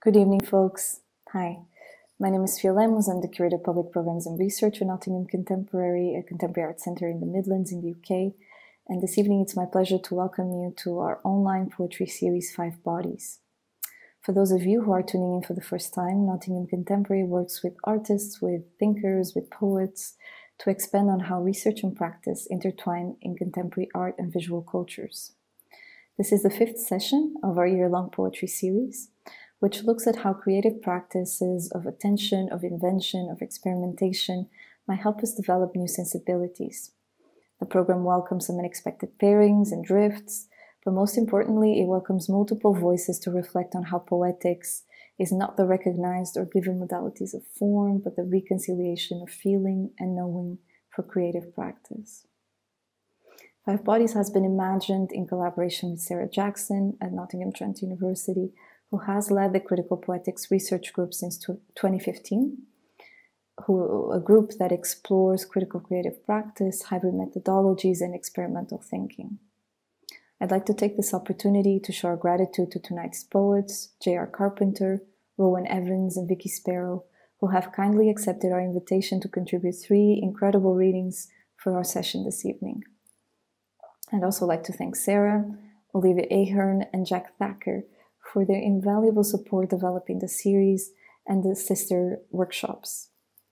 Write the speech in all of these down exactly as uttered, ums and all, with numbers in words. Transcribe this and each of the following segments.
Good evening, folks. Hi, my name is Fia Lemos. I'm the Curator of Public Programs and Research at Nottingham Contemporary, a contemporary art centre in the Midlands in the U K. And this evening, it's my pleasure to welcome you to our online poetry series, Five Bodies. For those of you who are tuning in for the first time, Nottingham Contemporary works with artists, with thinkers, with poets, to expand on how research and practice intertwine in contemporary art and visual cultures. This is the fifth session of our year-long poetry series, which looks at how creative practices of attention, of invention, of experimentation might help us develop new sensibilities. The program welcomes some unexpected pairings and drifts, but most importantly, it welcomes multiple voices to reflect on how poetics is not the recognized or given modalities of form, but the reconciliation of feeling and knowing for creative practice. Five Bodies has been imagined in collaboration with Sarah Jackson at Nottingham-Trent University, who has led the Critical Poetics Research Group since twenty fifteen, who, a group that explores critical creative practice, hybrid methodologies, and experimental thinking. I'd like to take this opportunity to show our gratitude to tonight's poets, J R Carpenter, Rowan Evans, and Vicky Sparrow, who have kindly accepted our invitation to contribute three incredible readings for our session this evening. I'd also like to thank Sarah, Olivia Ahern, and Jack Thacker for their invaluable support developing the series and the sister workshops.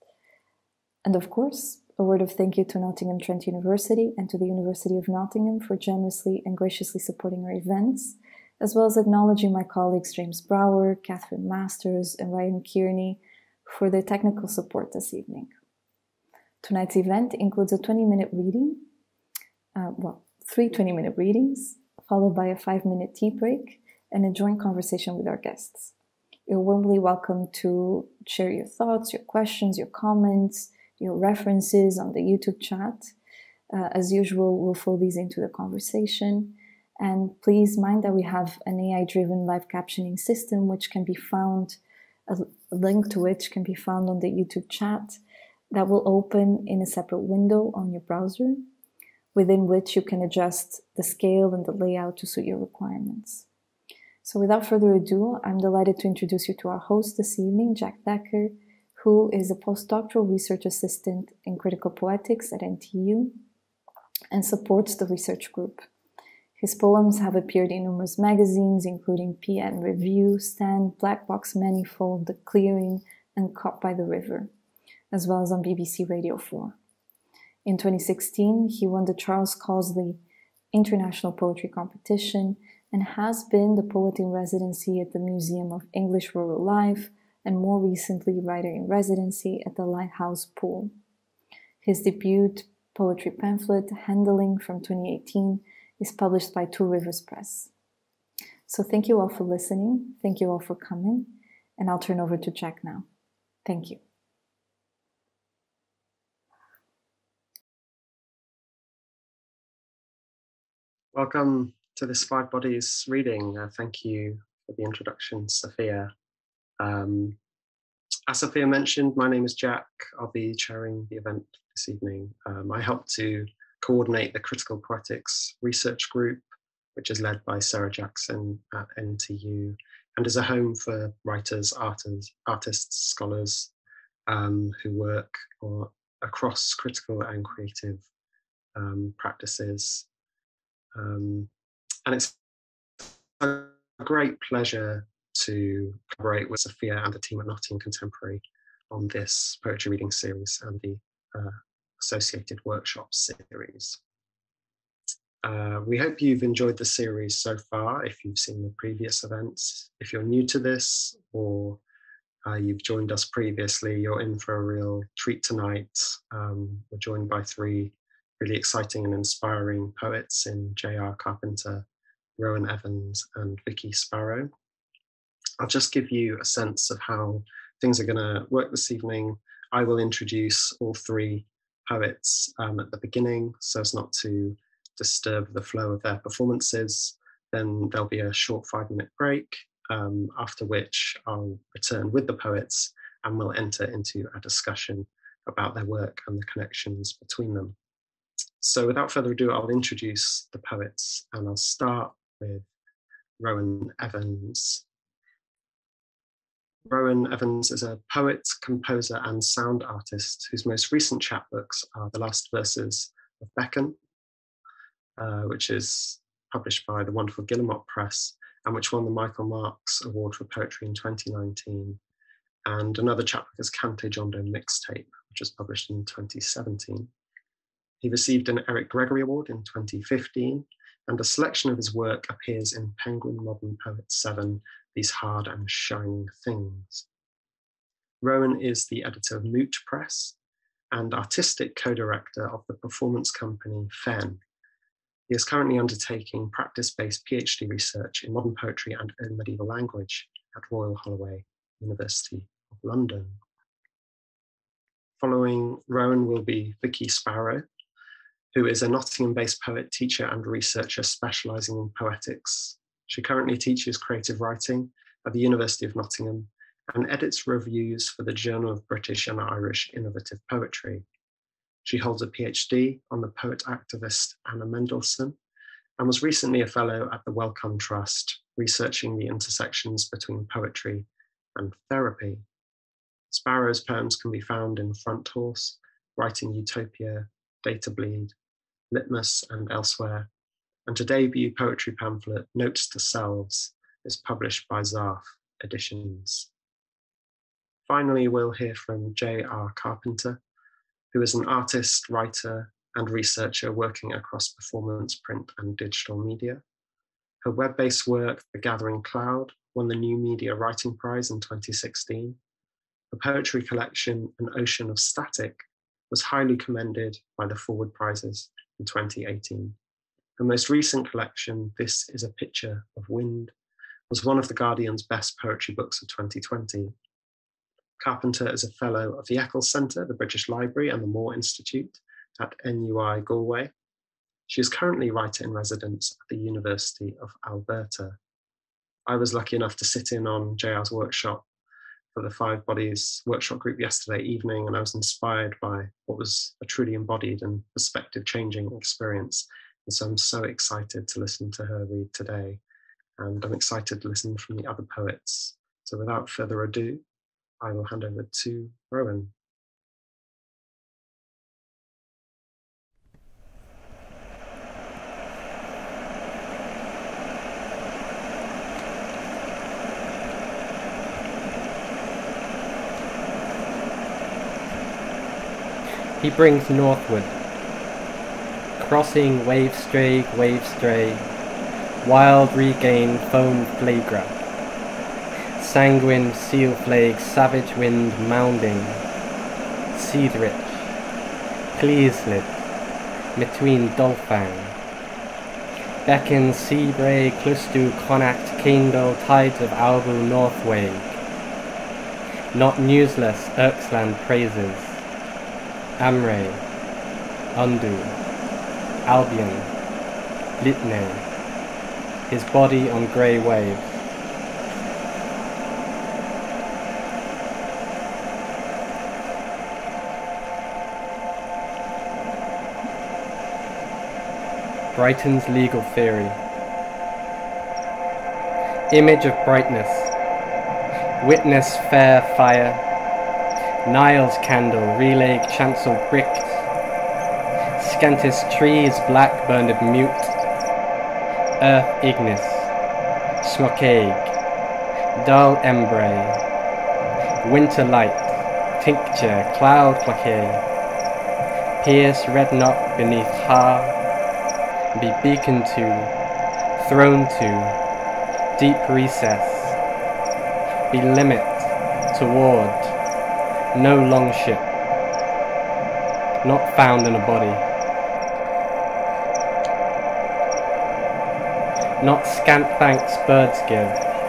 And of course, a word of thank you to Nottingham-Trent University and to the University of Nottingham for generously and graciously supporting our events, as well as acknowledging my colleagues James Brower, Catherine Masters, and Ryan Kearney for their technical support this evening. Tonight's event includes a twenty-minute reading, uh, well, three twenty-minute readings, followed by a five-minute tea break, and a joint conversation with our guests. You're warmly welcome to share your thoughts, your questions, your comments, your references on the YouTube chat. Uh, as usual, we'll fold these into the conversation. And please mind that we have an A I-driven live captioning system, which can be found, a link to which can be found on the YouTube chat, that will open in a separate window on your browser, within which you can adjust the scale and the layout to suit your requirements. So without further ado, I'm delighted to introduce you to our host this evening, Jack Thacker, who is a postdoctoral research assistant in critical poetics at N T U and supports the research group. His poems have appeared in numerous magazines, including P N Review, Stand, Black Box Manifold, The Clearing, and Caught by the River, as well as on B B C Radio four. In twenty sixteen, he won the Charles Causley International Poetry Competition and has been the poet in residency at the Museum of English Rural Life, and more recently writer in residency at the Lighthouse Pool. His debut poetry pamphlet, Handling, from twenty eighteen, is published by Two Rivers Press. So thank you all for listening, thank you all for coming, and I'll turn over to Jack now. Thank you. Welcome to this Five Bodies reading. Uh, thank you for the introduction, Sophia. Um, as Sophia mentioned, my name is Jack. I'll be chairing the event this evening. Um, I help to coordinate the Critical Poetics Research Group, which is led by Sarah Jackson at N T U, and is a home for writers, artists, artists scholars um, who work or, across critical and creative um, practices. Um, and it's a great pleasure to collaborate with Sophia and the team at Nottingham Contemporary on this poetry reading series and the uh, associated workshop series. Uh, we hope you've enjoyed the series so far, if you've seen the previous events. If you're new to this, or uh, you've joined us previously, you're in for a real treat tonight. Um, we're joined by three really exciting and inspiring poets in J R Carpenter, Rowan Evans, and Vicky Sparrow. I'll just give you a sense of how things are going to work this evening. I will introduce all three poets um, at the beginning, so as not to disturb the flow of their performances. Then there'll be a short five-minute break, um, after which I'll return with the poets and we'll enter into a discussion about their work and the connections between them. So without further ado, I'll introduce the poets, and I'll start with Rowan Evans. Rowan Evans is a poet, composer, and sound artist whose most recent chapbooks are The Last Verses of Beacon, uh, which is published by the wonderful Guillemot Press, and which won the Michael Marks Award for Poetry in twenty nineteen. And another chapbook is Cante Jondo Mixtape, which was published in twenty seventeen. He received an Eric Gregory Award in twenty fifteen, and a selection of his work appears in Penguin Modern Poets seven, These Hard and Shining Things. Rowan is the editor of Moot Press and artistic co-director of the performance company Fen. He is currently undertaking practice-based PhD research in modern poetry and early medieval language at Royal Holloway, University of London. Following Rowan will be Vicky Sparrow, who is a Nottingham-based poet, teacher, and researcher specialising in poetics. She currently teaches creative writing at the University of Nottingham and edits reviews for the Journal of British and Irish Innovative Poetry. She holds a PhD on the poet activist Anna Mendelssohn and was recently a fellow at the Wellcome Trust, researching the intersections between poetry and therapy. Sparrow's poems can be found in Front Horse, Writing Utopia, Data Bleed, Litmus, and elsewhere, and her debut poetry pamphlet, Notes to Selves, is published by Zarf Editions. Finally, we'll hear from J R Carpenter, who is an artist, writer, and researcher working across performance, print, and digital media. Her web-based work, The Gathering Cloud, won the New Media Writing Prize in twenty sixteen. Her poetry collection, An Ocean of Static, was highly commended by the Forward Prizes in twenty eighteen. Her most recent collection, This is a Picture of Wind, was one of The Guardian's best poetry books of twenty twenty. Carpenter is a fellow of the Eccles Centre, the British Library, and the Moore Institute at N U I Galway. She is currently writer-in-residence at the University of Alberta. I was lucky enough to sit in on J R's workshop for the Five Bodies workshop group yesterday evening, and I was inspired by what was a truly embodied and perspective-changing experience. And so I'm so excited to listen to her read today, and I'm excited to listen from the other poets. So without further ado, I will hand over to Rowan. He brings northward, crossing wave stray, wave stray, wild regain foam flagra, sanguine seal flag, savage wind mounding, seed rich, pleaslid, between dolfang, beckon sea bray, clustu connacht, kendo, tides of albu northway, not newsless, Erksland praises, Amre, Undu, Albion, Litne, his body on grey waves. Brighton's legal theory. Image of brightness. Witness fair fire. Nile's candle, relay chancel bricked. Scantest trees black burned mute. Earth ignis. Smokeg. Dull embrae. Winter light. Tincture, cloud claquet. Pierce red knot beneath har. Be beaconed to. Thrown to. Deep recess. Be limit. Toward. No long ship, not found in a body, not scant thanks birds give,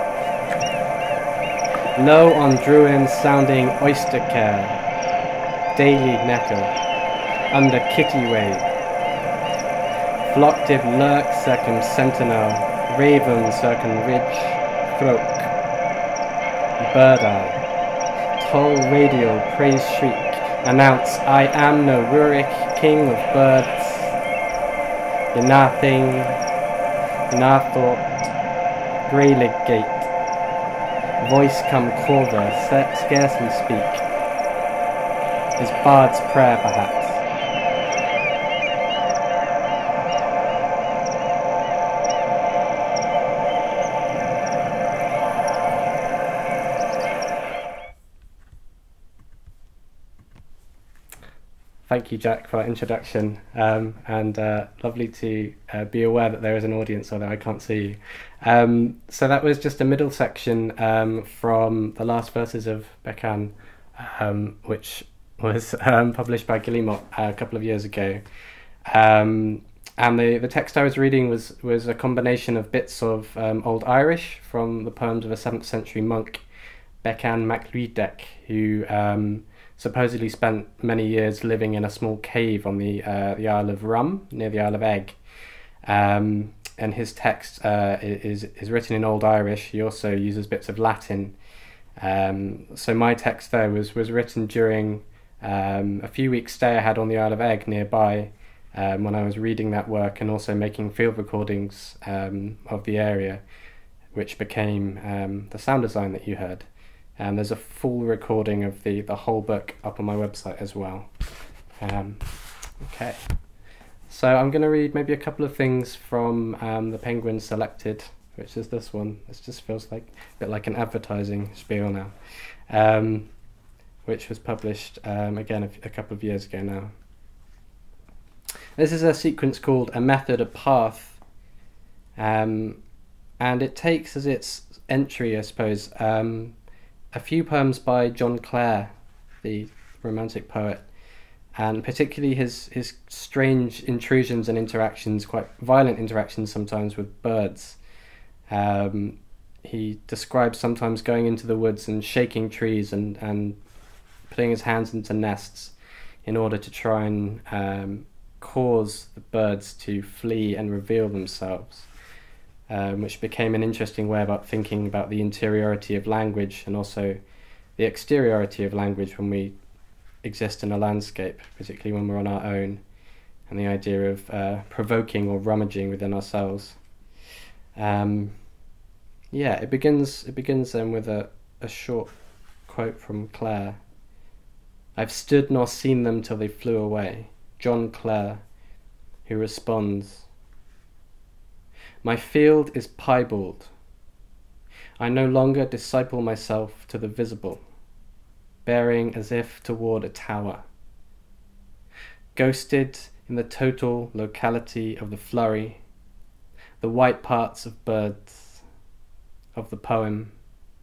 low on Druin sounding oyster care, daily necker, under kitty-way, flocktive lurk circum sentinel, raven circum ridge, throat, bird eye. Toll radio praise shriek, announce I am no Rurik, king of birds. Yanathing, Yanathought, Greylig gate, voice come corver, scarcely speak. His bard's prayer, perhaps. Thank you, Jack, for that introduction, um, and uh, lovely to uh, be aware that there is an audience, although I can't see you. Um, so that was just a middle section um, from the last verses of Bekan, um, which was um, published by Guillemot a couple of years ago. Um, and the, the text I was reading was, was a combination of bits of um, Old Irish from the poems of a seventh century monk, Bekan Mclane, who um, supposedly spent many years living in a small cave on the uh, the Isle of Rum, near the Isle of Egg. Um, and his text uh, is, is written in Old Irish. He also uses bits of Latin. Um, so my text there was, was written during um, a few weeks stay I had on the Isle of Egg nearby, um, when I was reading that work and also making field recordings um, of the area, which became um, the sound design that you heard. And there's a full recording of the, the whole book up on my website as well. Um, okay, so I'm going to read maybe a couple of things from um, the Penguin Selected, which is this one. This just feels like a bit like an advertising spiel now, um, which was published um, again a, a couple of years ago now. This is a sequence called A Method, a Path, um, and it takes as its entry, I suppose, um, a few poems by John Clare, the Romantic poet, and particularly his, his strange intrusions and interactions, quite violent interactions sometimes with birds. Um, he describes sometimes going into the woods and shaking trees and, and putting his hands into nests in order to try and um, cause the birds to flee and reveal themselves. Um, which became an interesting way about thinking about the interiority of language and also the exteriority of language when we exist in a landscape, particularly when we're on our own, and the idea of uh, provoking or rummaging within ourselves. Um, yeah, it begins it begins then with a, a short quote from Clare. "I've stood nor seen them till they flew away." John Clare, who responds, "My field is piebald. I no longer disciple myself to the visible, bearing as if toward a tower. Ghosted in the total locality of the flurry, the white parts of birds, of the poem.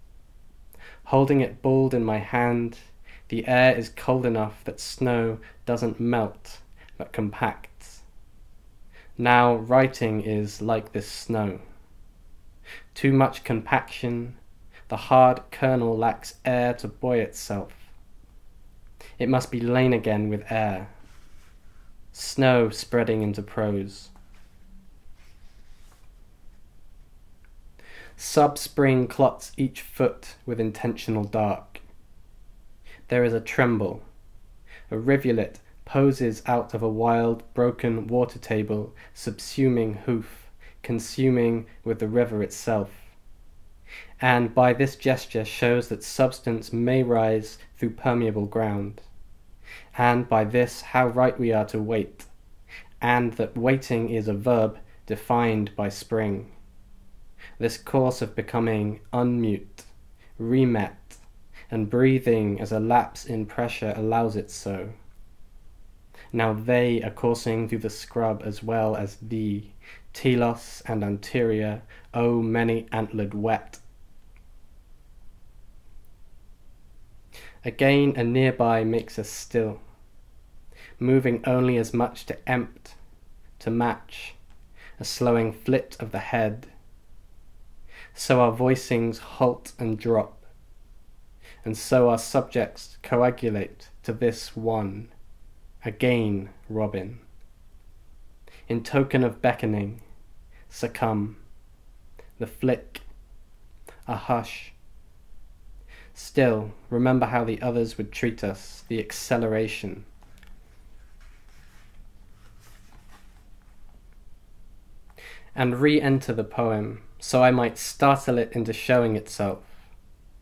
Holding it bald in my hand, the air is cold enough that snow doesn't melt, but compacts. Now writing is like this snow. Too much compaction, the hard kernel lacks air to buoy itself. It must be lain again with air. Snow spreading into prose. Sub-spring clots each foot with intentional dark. There is a tremble. A rivulet poses out of a wild, broken water table, subsuming hoof, consuming with the river itself. And by this gesture shows that substance may rise through permeable ground. And by this how right we are to wait, and that waiting is a verb defined by spring. This course of becoming unmute, remet, and breathing as a lapse in pressure allows it so. Now they are coursing through the scrub as well as thee, telos and anterior, oh many antlered wet. Again a nearby makes us still, moving only as much to empt, to match, a slowing flit of the head. So our voicings halt and drop, and so our subjects coagulate to this one. Again, Robin. In token of beckoning, succumb, the flick, a hush. Still, remember how the others would treat us, the acceleration. And re-enter the poem, so I might startle it into showing itself.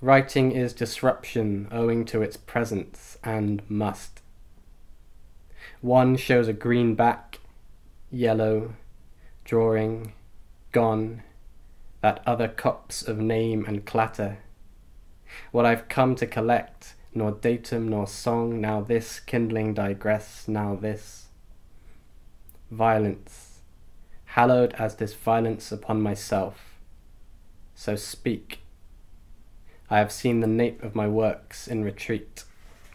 Writing is disruption owing to its presence and must. One shows a green back, yellow, drawing, gone, that other copse of name and clatter. What I've come to collect, nor datum nor song, now this, kindling digress, now this. Violence, hallowed as this violence upon myself. So speak. I have seen the nape of my works in retreat.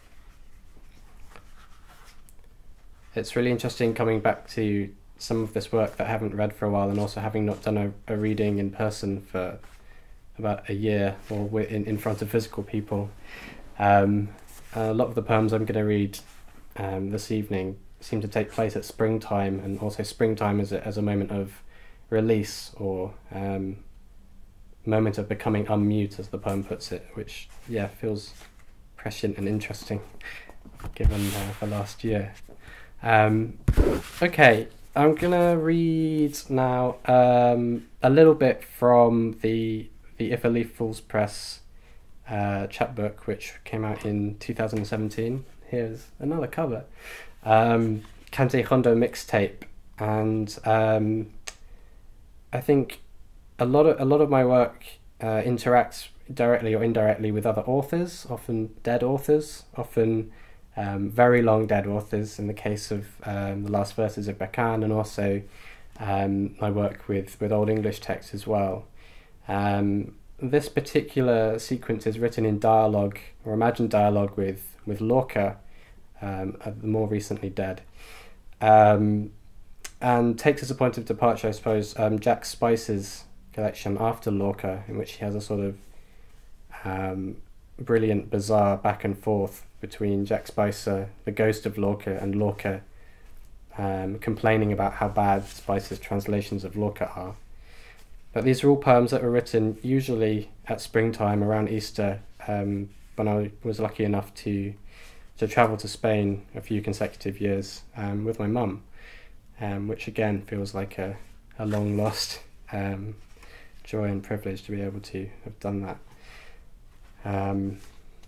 It's really interesting coming back to some of this work that I haven't read for a while, and also having not done a, a reading in person for about a year or in, in front of physical people. Um, a lot of the poems I'm going to read um, this evening seem to take place at springtime, and also springtime as a, as a moment of release, or um, moment of becoming unmute, as the poem puts it, which, yeah, feels prescient and interesting given uh, the last year. Um, okay, I'm gonna read now um, a little bit from the the If a Leaf Falls Press uh, chapbook, which came out in two thousand seventeen. Here's another cover. Um, Kante Hondo mixtape, and um, I think a lot of a lot of my work uh, interacts directly or indirectly with other authors, often dead authors, often um, very long dead authors. In the case of um, the last verses of Bakan, and also um, my work with with Old English texts as well. Um, this particular sequence is written in dialogue, or imagined dialogue, with with Lorca, um, the more recently dead. Um, and takes as a point of departure, I suppose, um, Jack Spicer's collection after Lorca, in which he has a sort of um, brilliant, bizarre back and forth between Jack Spicer, the ghost of Lorca, and Lorca um, complaining about how bad Spicer's translations of Lorca are. But these are all poems that were written usually at springtime, around Easter, um, when I was lucky enough to to travel to Spain a few consecutive years um, with my mum. Um, which again feels like a, a long lost um, joy and privilege to be able to have done that. Um,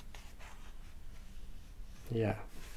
yeah.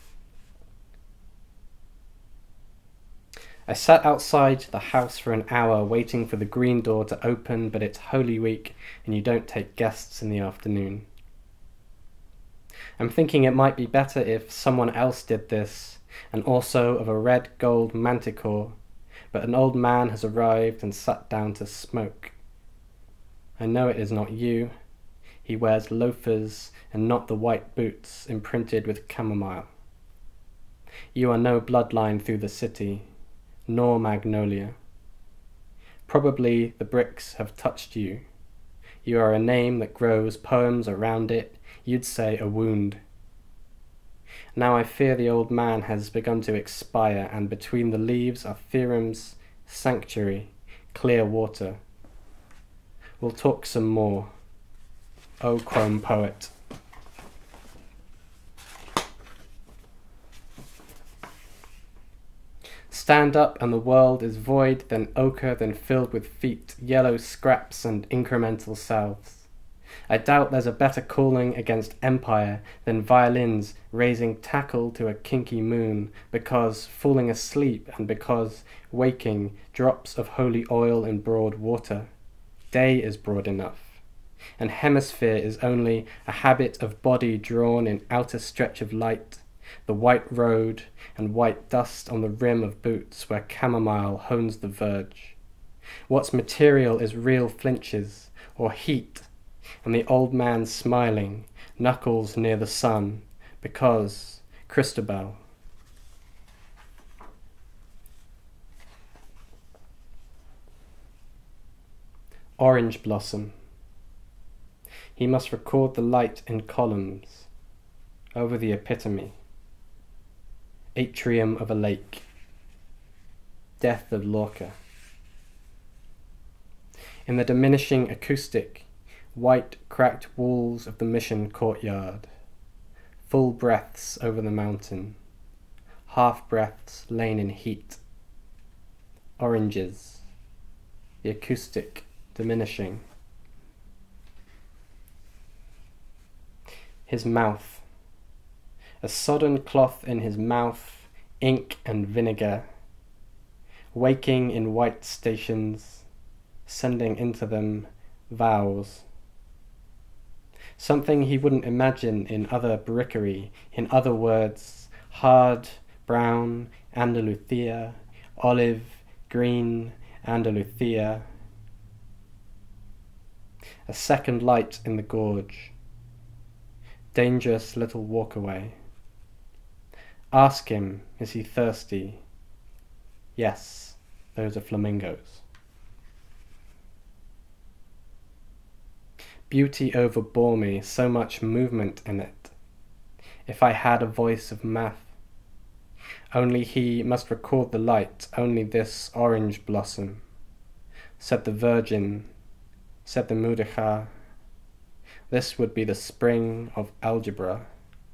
I sat outside the house for an hour waiting for the green door to open, but it's Holy Week and you don't take guests in the afternoon. I'm thinking it might be better if someone else did this, and also of a red gold manticore, but an old man has arrived and sat down to smoke. I know it is not you. He wears loafers and not the white boots imprinted with chamomile. You are no bloodline through the city, nor magnolia. Probably the bricks have touched you. You are a name that grows poems around it, you'd say a wound. Now I fear the old man has begun to expire, and between the leaves are Theorem's sanctuary, clear water. We'll talk some more. O chrome poet. Stand up and the world is void, then ochre, then filled with feet, yellow scraps and incremental selves. I doubt there's a better calling against empire than violins raising tackle to a kinky moon, because falling asleep and because waking drops of holy oil in broad water. Day is broad enough, and hemisphere is only a habit of body drawn in outer stretch of light, the white road and white dust on the rim of boots where chamomile hones the verge. What's material is real flinches, or heat, and the old man smiling, knuckles near the sun, because Christabel. Orange blossom. He must record the light in columns, over the epitome. Atrium of a lake. Death of Lorca. In the diminishing acoustic, white cracked walls of the mission courtyard, full breaths over the mountain, half breaths lain in heat. Oranges, the acoustic diminishing. his mouth. A sodden cloth in his mouth, ink and vinegar, waking in white stations, sending into them vows. Something he wouldn't imagine in other barrickery, in other words, hard, brown, Andaluthia, olive, green, Andaluthia. A second light in the gorge. Dangerous little walkaway. Ask him, is he thirsty? Yes, those are flamingos. Beauty overbore me, so much movement in it. If I had a voice of math, only he must record the light, only this orange blossom, said the Virgin, said the Mudechar. This would be the spring of algebra.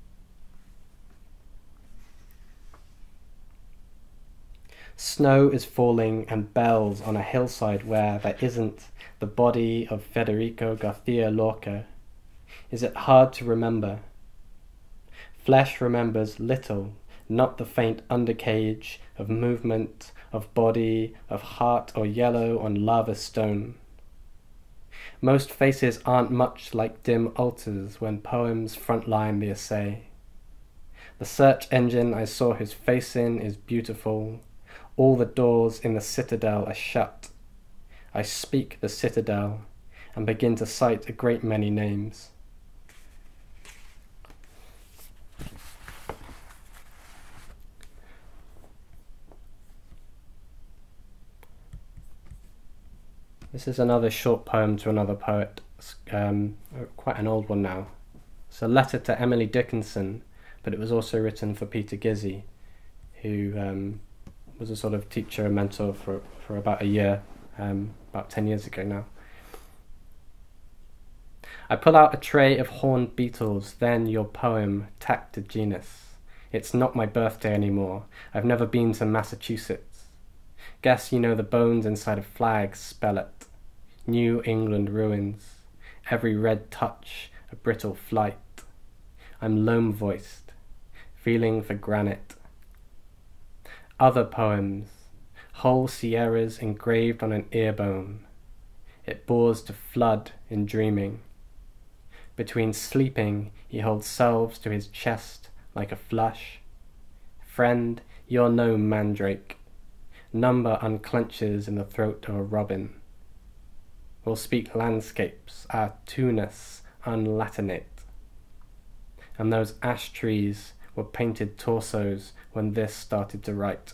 Snow is falling and bells on a hillside where there isn't the body of Federico Garcia Lorca. Is it hard to remember? Flesh remembers little, not the faint undercage of movement, of body, of heart or yellow on lava stone. Most faces aren't much like dim altars when poems frontline the essay. The search engine I saw his face in is beautiful. All the doors in the citadel are shut. I speak the citadel and begin to cite a great many names. This is another short poem to another poet, um, quite an old one now. It's a letter to Emily Dickinson, but it was also written for Peter Gizzi, who um, was a sort of teacher and mentor for, for about a year, um, about ten years ago now. I pull out a tray of horned beetles, then your poem, tacked to genus. It's not my birthday anymore. I've never been to Massachusetts. Guess you know the bones inside of flags spell it. New England ruins. Every red touch, a brittle flight. I'm loam-voiced, feeling for granite. Other poems, whole sierras engraved on an earbone. It bores to flood in dreaming. Between sleeping, he holds selves to his chest like a flush. Friend, you're no mandrake. Number unclenches in the throat of a robin. We'll speak landscapes, our two-ness unlatinate. And those ash trees were painted torsos when this started to write.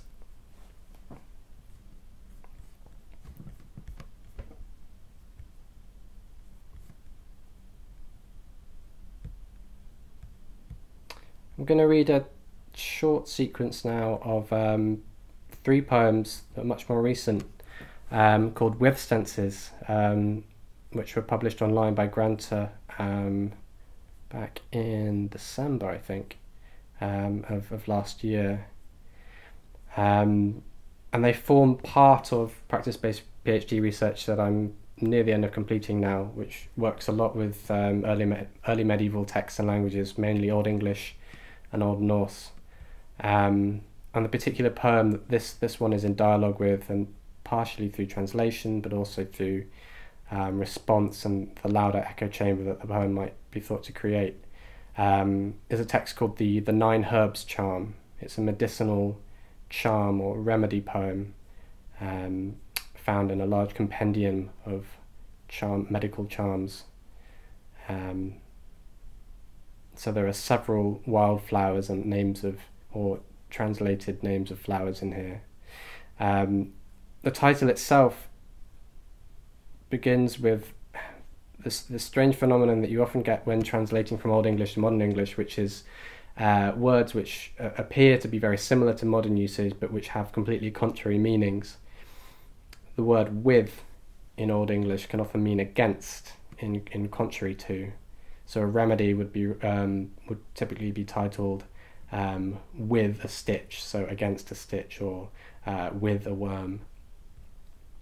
I'm going to read a short sequence now of um, three poems that are much more recent, um, called With Senses, um, which were published online by Granta um, back in December, I think, um, of, of last year. Um, and they form part of practice-based PhD research that I'm near the end of completing now, which works a lot with um, early, me early medieval texts and languages, mainly Old English and Old Norse. Um, and the particular poem that this, this one is in dialogue with, and partially through translation, but also through um, response and the louder echo chamber that the poem might be thought to create, um, is a text called the, the Nine Herbs Charm. It's a medicinal charm or remedy poem um, found in a large compendium of charm, medical charms. Um, so there are several wildflowers and names of, or translated names of flowers in here. Um, the title itself begins with this, this strange phenomenon that you often get when translating from Old English to Modern English, which is uh, words which uh, appear to be very similar to modern usage, but which have completely contrary meanings. The word with in Old English can often mean against, in, in contrary to. So a remedy would be um, would typically be titled um, with a stitch, so against a stitch, or uh, with a worm.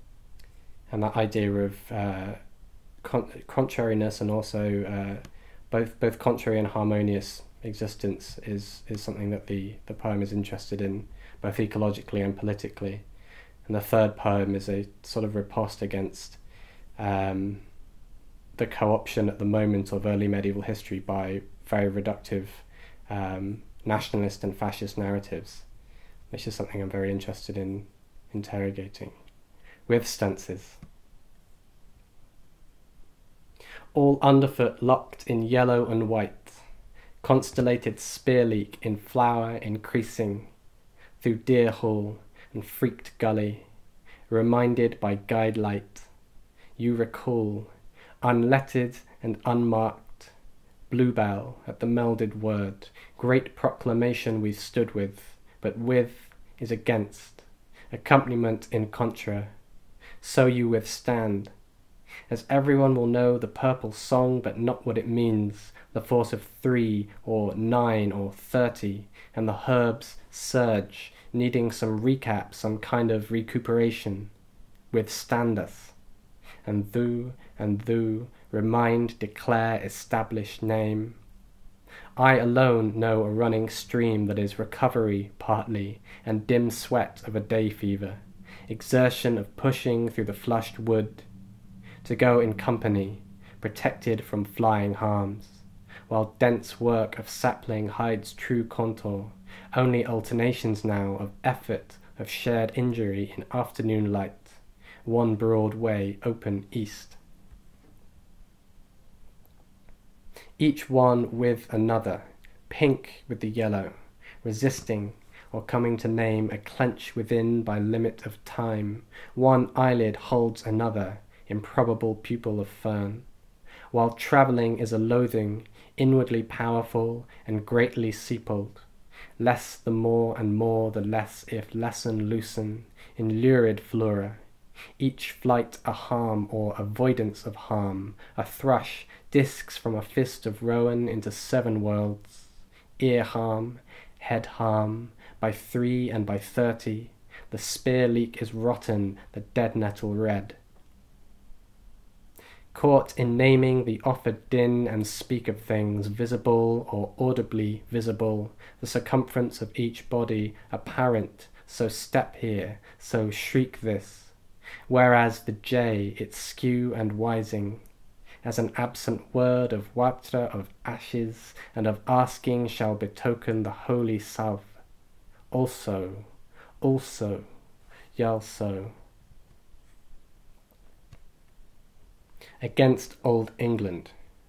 And that idea of uh, con contrariness and also uh, both both contrary and harmonious existence is is something that the the poem is interested in, both ecologically and politically. And the third poem is a sort of riposte against um, the co-option at the moment of early medieval history by very reductive um, nationalist and fascist narratives, which is something I'm very interested in interrogating, with stances. All underfoot locked in yellow and white, constellated spear leak in flower increasing, through deer hall and freaked gully, reminded by guide light, you recall, unlettered and unmarked, bluebell at the melded word, great proclamation we stood with, but with is against, accompaniment in contra, so you withstand, as everyone will know the purple song but not what it means, the force of three or nine or thirty, and the herbs surge, needing some recap, some kind of recuperation, withstandeth, and thou and thou remind, declare, establish, name. I alone know a running stream that is recovery partly, and dim sweat of a day fever, exertion of pushing through the flushed wood, to go in company, protected from flying harms, while dense work of sapling hides true contour, only alternations now of effort, of shared injury in afternoon light, one broad way open east. Each one with another, pink with the yellow, resisting or coming to name a clench within by limit of time, one eyelid holds another, improbable pupil of fern, while travelling is a loathing, inwardly powerful and greatly sepulchred, less the more and more the less if lesson loosen, in lurid flora, each flight a harm or avoidance of harm, a thrush, discs from a fist of Rowan into seven worlds, ear harm, head harm, by three and by thirty, the spear leak is rotten, the dead nettle red. Caught in naming the offered din and speak of things visible or audibly visible, the circumference of each body apparent, so step here, so shriek this, whereas the J its skew and wising, as an absent word of waptra of ashes and of asking shall betoken the holy south, also, also, yalso. Against old England.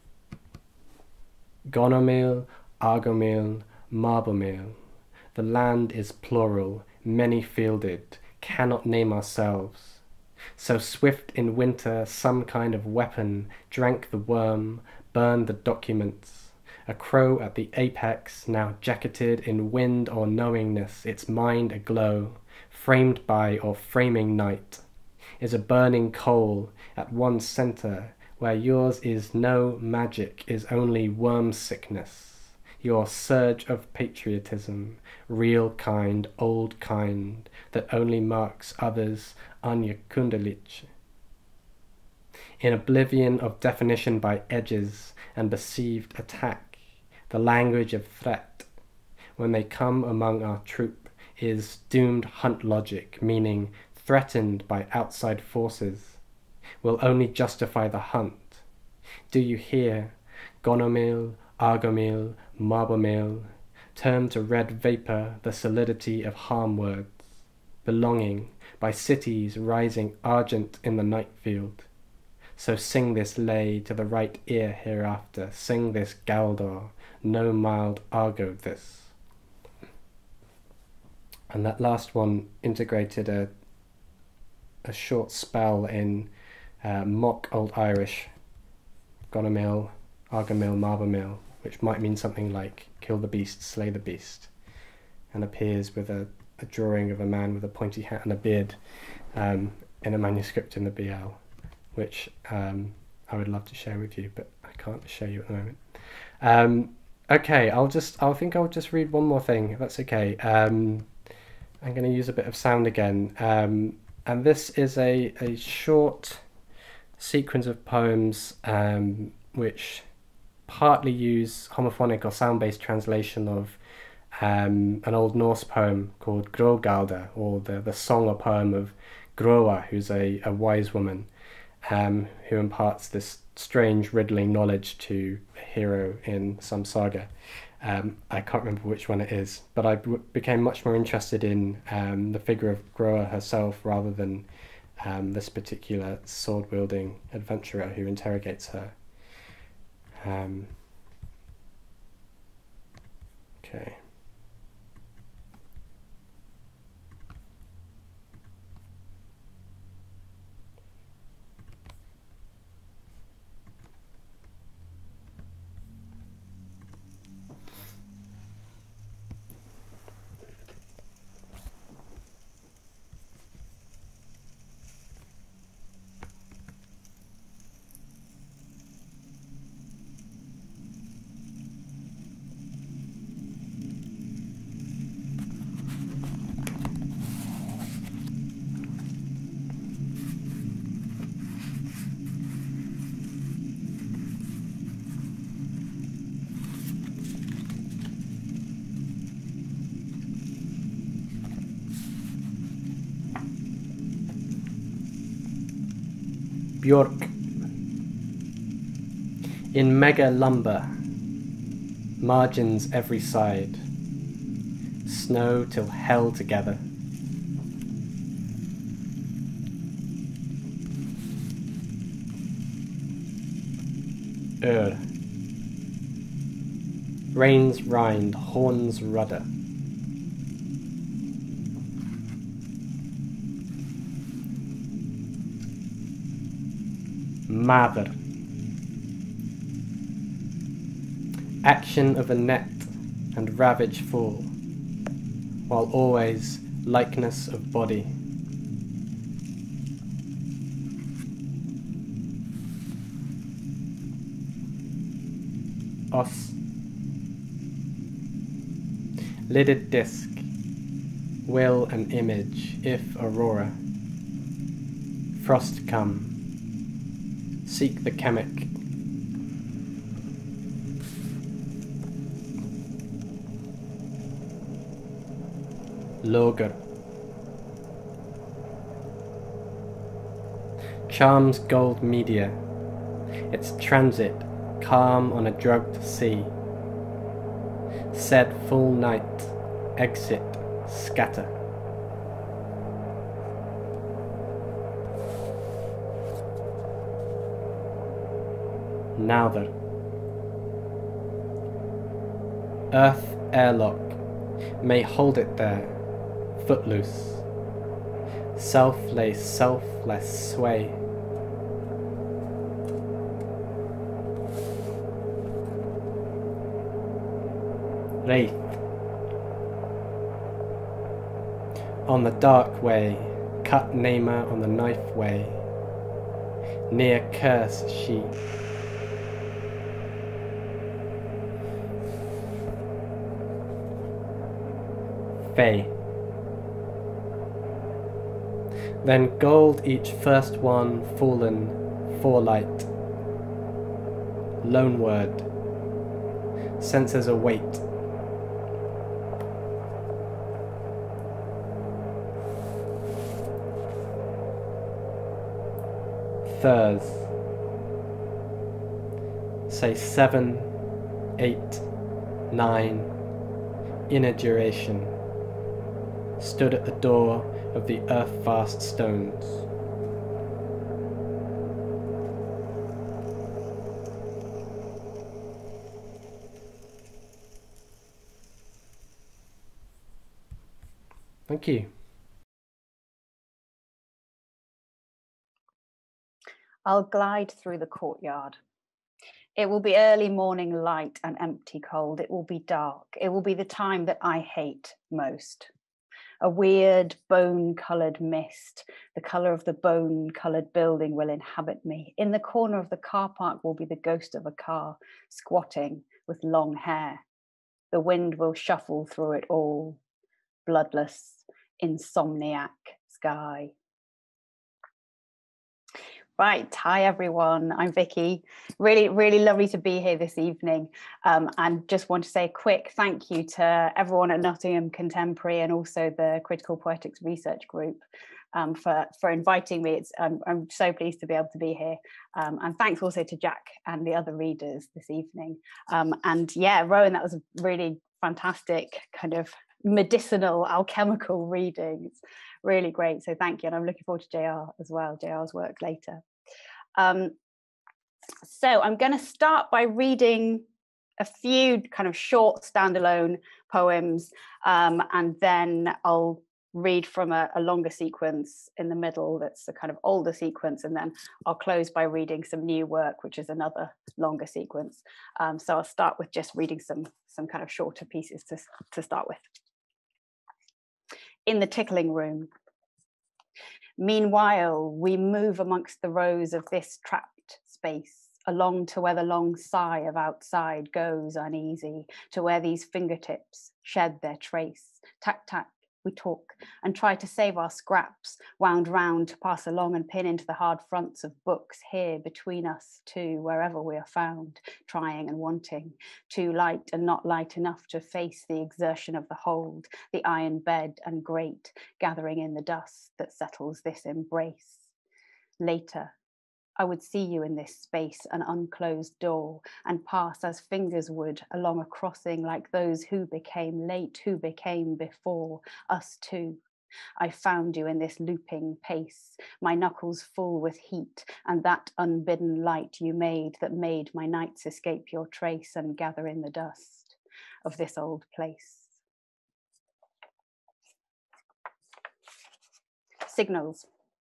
Gonomil, Argomil, Marbomil. The land is plural, many-fielded, cannot name ourselves. So swift in winter some kind of weapon drank the worm, burned the documents. A crow at the apex, now jacketed in wind or knowingness, its mind aglow, framed by or framing night, is a burning coal at one centre, where yours is no magic, is only worm sickness, your surge of patriotism, real kind, old kind, that only marks others unyakundalich. In oblivion of definition by edges and perceived attack, the language of threat, when they come among our troop, is doomed hunt logic, meaning threatened by outside forces, will only justify the hunt. Do you hear? Gonomil, Argomil, Marbomil, turn to red vapour the solidity of harm words, belonging, by cities rising argent in the night field. So sing this lay to the right ear hereafter, sing this Galdor, no mild Argo this. And that last one integrated a a short spell in uh, mock Old Irish, Gonomil, Argomil, Marbomil, which might mean something like kill the beast, slay the beast, and appears with a, a drawing of a man with a pointy hat and a beard um, in a manuscript in the B L, which um, I would love to share with you, but I can't show you at the moment. Um, okay, I'll just, I think I'll just read one more thing, if that's okay. Um, I'm going to use a bit of sound again. Um, And this is a, a short sequence of poems um, which partly use homophonic or sound-based translation of um, an Old Norse poem called Grogauda, or the, the song or poem of Groa, who's a, a wise woman um, who imparts this strange, riddling knowledge to a hero in some saga. Um, I can't remember which one it is, but I b- became much more interested in um, the figure of Groa herself rather than um, this particular sword-wielding adventurer who interrogates her. Um, okay. Bjork. In mega lumber, margins every side, snow till hell together. Ur. Rain's rind, horn's rudder. Mather. Action of a net and ravage full, while always likeness of body. Os. Lidded disc, will an image, if aurora. Frost come, seek the chemic. Loger. Charms gold media, its transit calm on a drugged sea. Said full night, exit, scatter. Nouther. Earth airlock, may hold it there, footloose. Self lay selfless sway. Wraith. On the dark way, cut namer on the knife way. Near curse she. Fey. Then gold each first one fallen, forelight. Lone word. Senses await. Thurs. Say seven, eight, nine, inner duration. Stood at the door of the earth-vast stones. Thank you. I'll glide through the courtyard. It will be early morning light and empty cold. It will be dark. It will be the time that I hate most. A weird bone-coloured mist, the colour of the bone-coloured building will inhabit me. In the corner of the car park will be the ghost of a car, squatting with long hair. The wind will shuffle through it all. Bloodless, insomniac sky. Right, hi everyone, I'm Vicky. Really, really lovely to be here this evening, um, and just want to say a quick thank you to everyone at Nottingham Contemporary and also the Critical Poetics Research Group um, for, for inviting me. It's, um, I'm so pleased to be able to be here, um, and thanks also to Jack and the other readers this evening. Um, and yeah, Rowan, that was a really fantastic kind of medicinal, alchemical reading. It's really great, so thank you, and I'm looking forward to J R as well, J R's work later. Um, so I'm going to start by reading a few kind of short standalone poems, um, and then I'll read from a, a longer sequence in the middle that's a kind of older sequence, and then I'll close by reading some new work, which is another longer sequence. Um, so I'll start with just reading some, some kind of shorter pieces to, to start with. In the tickling room. Meanwhile, we move amongst the rows of this trapped space, along to where the long sigh of outside goes uneasy, to where these fingertips shed their trace. Tack, tack, we talk and try to save our scraps, wound round to pass along and pin into the hard fronts of books here between us two, wherever we are found, trying and wanting, too light and not light enough to face the exertion of the hold, the iron bed and grate, gathering in the dust that settles this embrace. Later, I would see you in this space, an unclosed door, and pass as fingers would along a crossing like those who became late, who became before, us too. I found you in this looping pace, my knuckles full with heat, and that unbidden light you made that made my nights escape your trace and gather in the dust of this old place. Signals.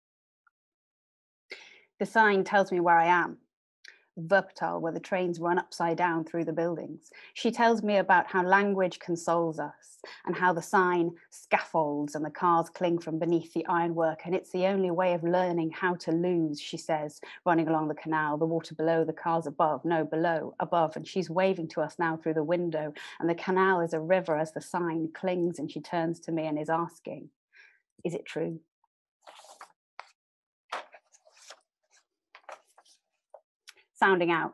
The sign tells me where I am. Wuppertal, where the trains run upside down through the buildings. She tells me about how language consoles us and how the sign scaffolds and the cars cling from beneath the ironwork, and it's the only way of learning how to lose, she says, running along the canal, the water below, the cars above, no, below, above, and she's waving to us now through the window, and the canal is a river as the sign clings, and she turns to me and is asking, is it true? Sounding out.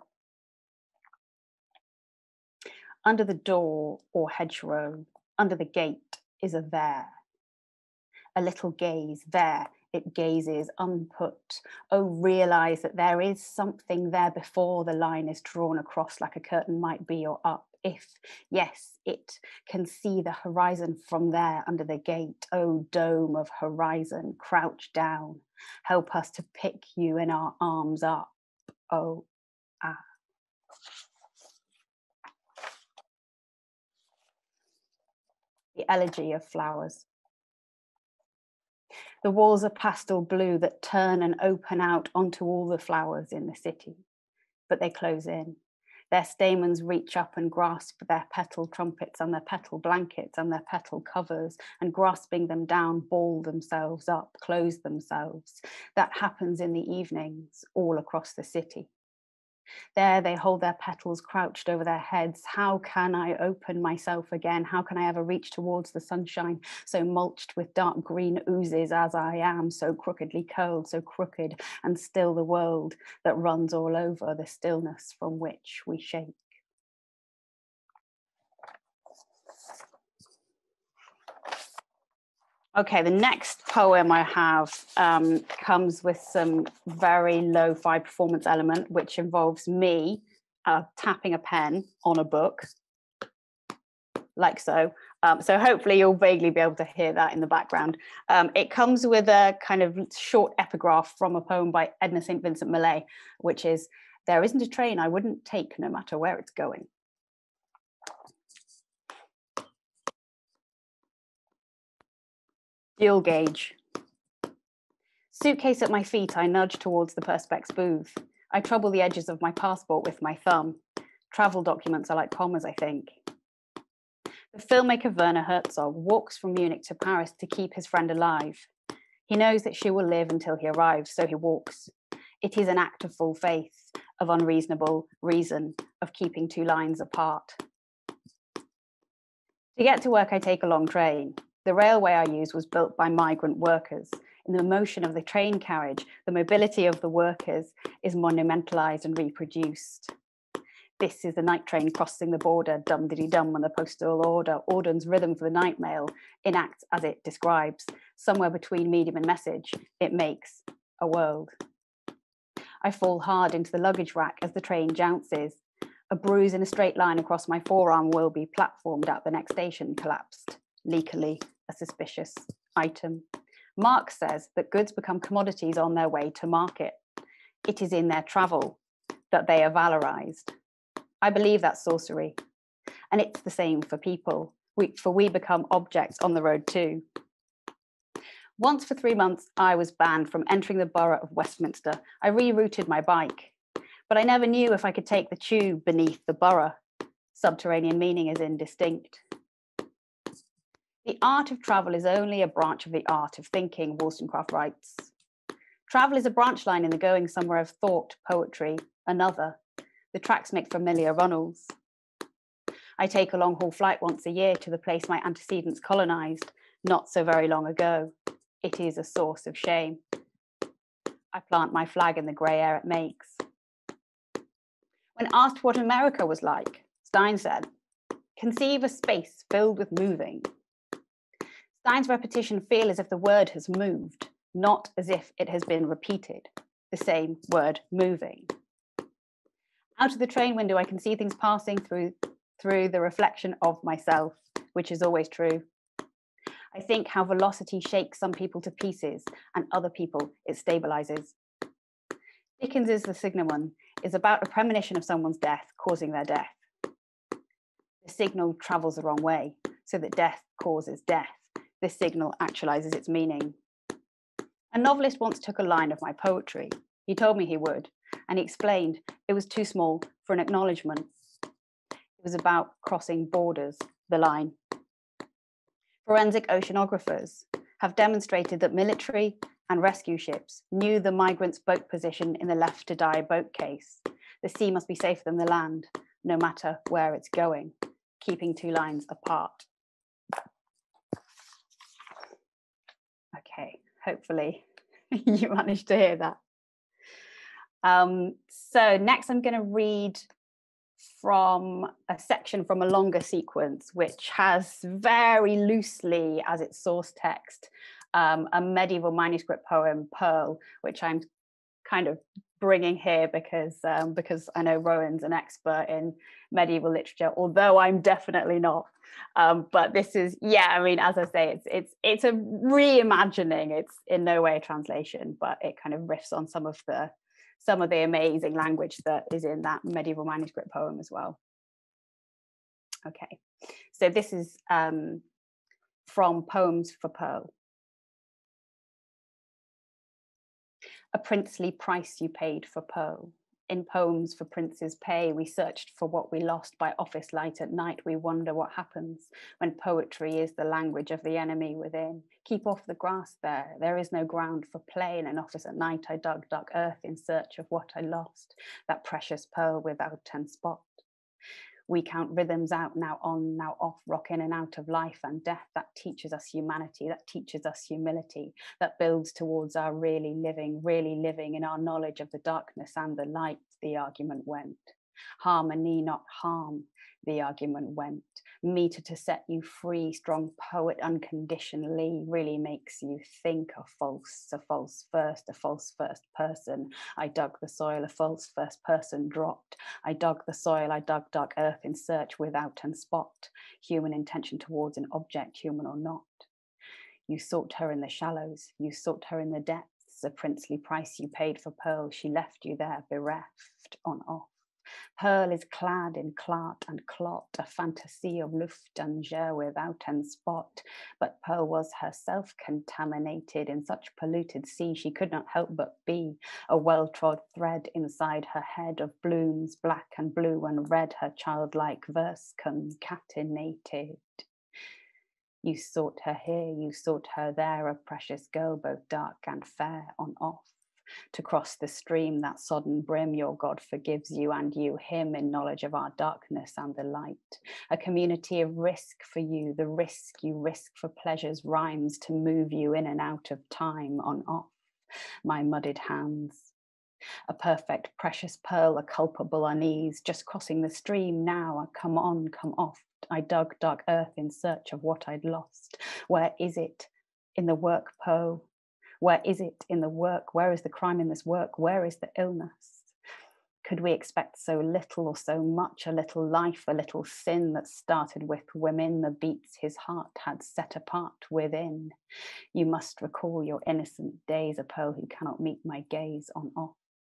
Under the door or hedgerow, under the gate is a there. A little gaze, there it gazes unput. Oh, realize that there is something there before the line is drawn across like a curtain might be or up. If, yes, it can see the horizon from there under the gate. Oh, dome of horizon, crouch down. Help us to pick you in our arms up. Oh, ah. The elegy of flowers. The walls are pastel blue that turn and open out onto all the flowers in the city, but they close in. Their stamens reach up and grasp their petal trumpets and their petal blankets and their petal covers, and grasping them down, ball themselves up, close themselves. That happens in the evenings all across the city. There they hold their petals crouched over their heads. How can I open myself again? How can I ever reach towards the sunshine, so mulched with dark green oozes as I am, so crookedly curled, so crooked, and still the world that runs all over, the stillness from which we shake. Okay, the next poem I have um, comes with some very lo-fi performance element, which involves me uh, tapping a pen on a book, like so. Um, so hopefully you'll vaguely be able to hear that in the background. Um, it comes with a kind of short epigraph from a poem by Edna Saint Vincent Millay, which is, there isn't a train I wouldn't take no matter where it's going. Fuel gauge. Suitcase at my feet, I nudge towards the Perspex booth. I trouble the edges of my passport with my thumb. Travel documents are like commas, I think. The filmmaker Werner Herzog walks from Munich to Paris to keep his friend alive. He knows that she will live until he arrives, so he walks. It is an act of full faith, of unreasonable reason, of keeping two lines apart. To get to work, I take a long train. The railway I use was built by migrant workers. In the motion of the train carriage, the mobility of the workers is monumentalized and reproduced. This is the night train crossing the border, dum-diddy-dum, when the postal order orders rhythm for the night mail enacts as it describes. Somewhere between medium and message, it makes a world. I fall hard into the luggage rack as the train jounces. A bruise in a straight line across my forearm will be platformed at the next station, collapsed, leakily, a suspicious item. Marx says that goods become commodities on their way to market. It is in their travel that they are valorized. I believe that's sorcery. And it's the same for people, we, for we become objects on the road too. Once for three months, I was banned from entering the borough of Westminster. I rerouted my bike, but I never knew if I could take the tube beneath the borough. Subterranean meaning is indistinct. The art of travel is only a branch of the art of thinking, Wollstonecraft writes. Travel is a branch line in the going somewhere of thought, poetry, another. The tracks make familiar runnels. I take a long-haul flight once a year to the place my antecedents colonized, not so very long ago. It is a source of shame. I plant my flag in the grey air it makes. When asked what America was like, Stein said, conceive a space filled with moving. Stein's repetition feels as if the word has moved, not as if it has been repeated, the same word moving. Out of the train window, I can see things passing through, through the reflection of myself, which is always true. I think how velocity shakes some people to pieces and other people it stabilizes. Dickens's The Signalman is about a premonition of someone's death causing their death. The signal travels the wrong way, so that death causes death. This signal actualizes its meaning. A novelist once took a line of my poetry. He told me he would, and he explained it was too small for an acknowledgement. It was about crossing borders, the line. Forensic oceanographers have demonstrated that military and rescue ships knew the migrants' boat position in the left to die boat case. The sea must be safer than the land, no matter where it's going, keeping two lines apart. Okay, hopefully you managed to hear that. Um, so next I'm going to read from a section from a longer sequence, which has very loosely as its source text um, a medieval manuscript poem, Pearl, which I'm kind of bringing here because um, because I know Rowan's an expert in medieval literature, although I'm definitely not. Um, but this is, yeah, I mean, as I say, it's it's it's a reimagining. It's in no way a translation, but it kind of riffs on some of the some of the amazing language that is in that medieval manuscript poem as well. Okay, so this is um, from Poems for Pearl. A princely price you paid for pearl. In poems for princes pay, we searched for what we lost by office light at night. We wonder what happens when poetry is the language of the enemy within. Keep off the grass there. There is no ground for play. In an office at night, I dug dark earth in search of what I lost, that precious pearl without ten spot. We count rhythms out, now on, now off, rock in and out of life and death. That teaches us humanity, that teaches us humility, that builds towards our really living, really living in our knowledge of the darkness and the light, the argument went. Harmony, not harm, the argument went. Meter to set you free, strong poet unconditionally, really makes you think a false, a false first, a false first person. I dug the soil, a false first person dropped. I dug the soil, I dug dark earth in search without and spot. Human intention towards an object, human or not. You sought her in the shallows, you sought her in the depths, a princely price you paid for pearl, she left you there bereft on off. Pearl is clad in clot and clot, a fantasy of luft and ger without and spot. But Pearl was herself contaminated in such polluted sea, she could not help but be a well-trod thread inside her head of blooms, black and blue and red, her childlike verse concatenated. You sought her here, you sought her there, a precious girl, both dark and fair on off. to cross the stream, that sodden brim. Your God forgives you and you him in knowledge of our darkness and the light. A community of risk for you, the risk you risk for pleasure's rhymes to move you in and out of time, on off my muddied hands. A perfect precious pearl, a culpable unease, just crossing the stream now, come on, come off. I dug dark earth in search of what I'd lost. Where is it in the work, Poe? Where is it in the work? Where is the crime in this work? Where is the illness? Could we expect so little or so much, a little life, a little sin that started with women, the beats his heart had set apart within? You must recall your innocent days, a pearl who cannot meet my gaze on off.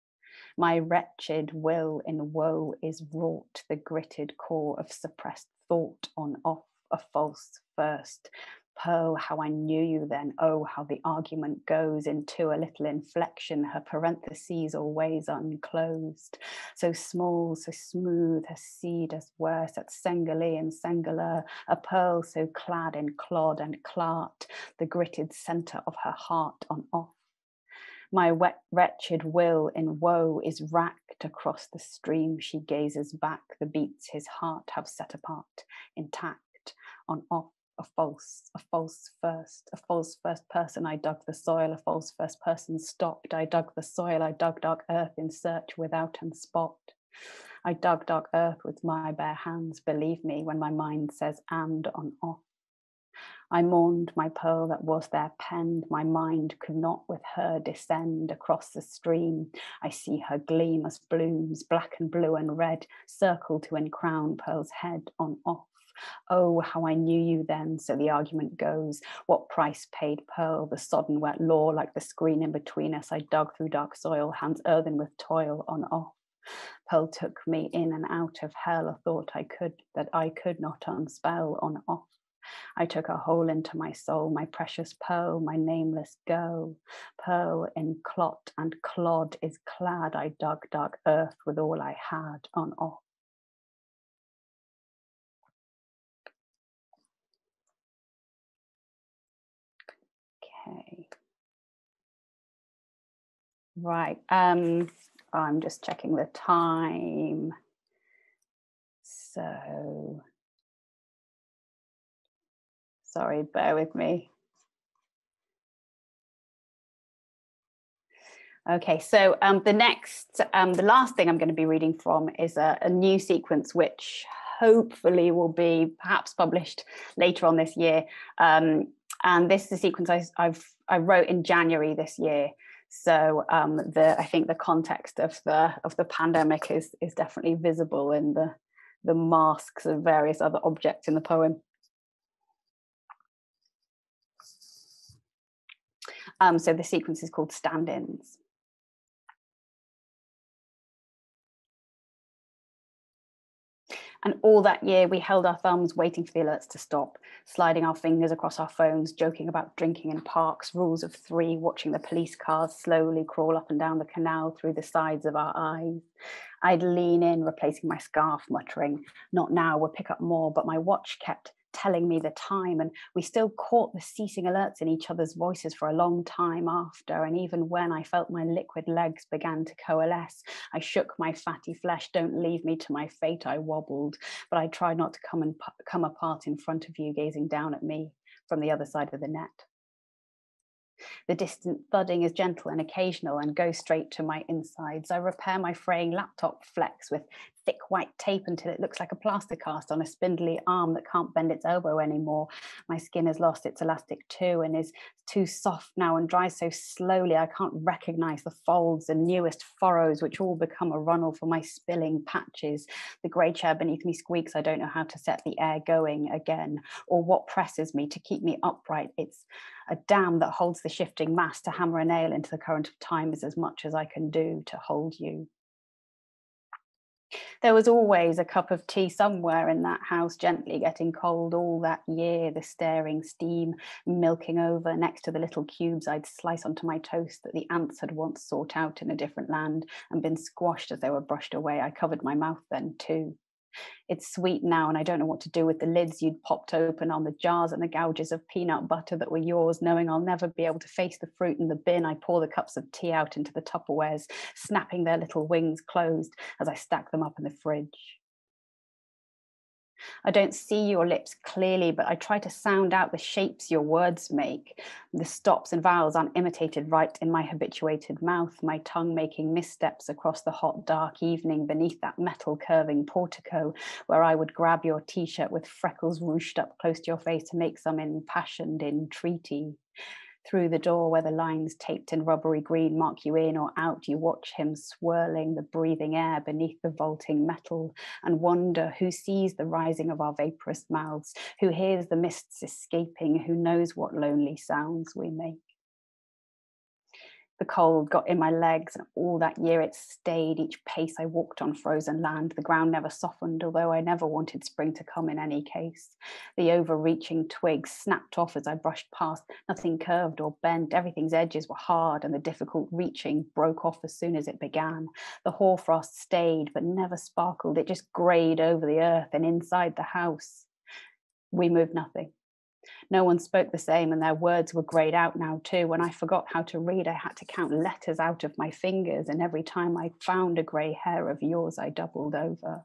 My wretched will in woe is wrought, the gritted core of suppressed thought on off, a false first. Pearl, how I knew you then, oh, how the argument goes into a little inflection, her parentheses always unclosed. So small, so smooth, her seed as worse at Sengele and Sengala, a pearl so clad in clod and clart, the gritted centre of her heart on off. My wet, wretched will in woe is racked across the stream. She gazes back, the beats his heart have set apart, intact, on off, a false, a false first, a false first person. I dug the soil, a false first person stopped. I dug the soil, I dug dark earth in search without and spot. I dug dark earth with my bare hands, believe me, when my mind says and on off. I mourned my pearl that was there penned. My mind could not with her descend across the stream. I see her gleam as blooms, black and blue and red, circle to encrown pearl's head on off. Oh, how I knew you then, so the argument goes. What price paid pearl, the sodden wet law, like the screen in between us? I dug through dark soil, hands earthen with toil on off. Pearl took me in and out of hell, a thought I could, that I could not unspell on off. I took a hole into my soul, my precious pearl, my nameless girl. Pearl in clot and clod is clad. I dug dark earth with all I had on off. Okay. Right. Um, I'm just checking the time. So. Sorry, bear with me. Okay, so um, the next, um, the last thing I'm going to be reading from is a, a new sequence which hopefully will be perhaps published later on this year. Um, and this is a sequence I, I've I wrote in January this year. So um, the I think the context of the of the pandemic is is definitely visible in the the masks of various other objects in the poem. Um, so the sequence is called Stand-ins. And all that year, we held our thumbs waiting for the alerts to stop, sliding our fingers across our phones, joking about drinking in parks, rules of three, watching the police cars slowly crawl up and down the canal through the sides of our eyes. I'd lean in, replacing my scarf, muttering, not now, we'll pick up more, but my watch kept telling me the time, and we still caught the ceasing alerts in each other's voices for a long time after. And even when I felt my liquid legs began to coalesce, I shook my fatty flesh. Don't leave me to my fate, I wobbled, but I tried not to come and come apart in front of you, gazing down at me from the other side of the net. The distant thudding is gentle and occasional and goes straight to my insides. I repair my fraying laptop flex with thick white tape until it looks like a plaster cast on a spindly arm that can't bend its elbow anymore. My skin has lost its elastic too and is too soft now and dries so slowly I can't recognize the folds and newest furrows, which all become a runnel for my spilling patches. The grey chair beneath me squeaks. I don't know how to set the air going again or what presses me to keep me upright. It's a dam that holds the shifting mass. To hammer a nail into the current of time is as much as I can do to hold you. There was always a cup of tea somewhere in that house, gently getting cold all that year, the staring steam milking over next to the little cubes I'd slice onto my toast that the ants had once sought out in a different land and been squashed as they were brushed away. I covered my mouth then too. It's sweet now, and I don't know what to do with the lids you'd popped open on the jars and the gouges of peanut butter that were yours, knowing I'll never be able to face the fruit in the bin. I pour the cups of tea out into the Tupperwares, snapping their little wings closed as I stack them up in the fridge. I don't see your lips clearly, but I try to sound out the shapes your words make. The stops and vowels aren't imitated right in my habituated mouth, my tongue making missteps across the hot, dark evening beneath that metal curving portico where I would grab your t-shirt with freckles ruched up close to your face to make some impassioned entreaty. Through the door where the lines taped in rubbery green mark you in or out, you watch him swirling the breathing air beneath the vaulting metal and wonder who sees the rising of our vaporous mouths, who hears the mists escaping, who knows what lonely sounds we make. The cold got in my legs, and all that year it stayed. Each pace I walked on frozen land, the ground never softened, although I never wanted spring to come in any case. The overreaching twigs snapped off as I brushed past. Nothing curved or bent. Everything's edges were hard, and the difficult reaching broke off as soon as it began. The hoarfrost stayed, but never sparkled. It just greyed over the earth and inside the house. We moved nothing. No one spoke the same, and their words were greyed out now too. When I forgot how to read, I had to count letters out of my fingers, and every time I found a grey hair of yours, I doubled over.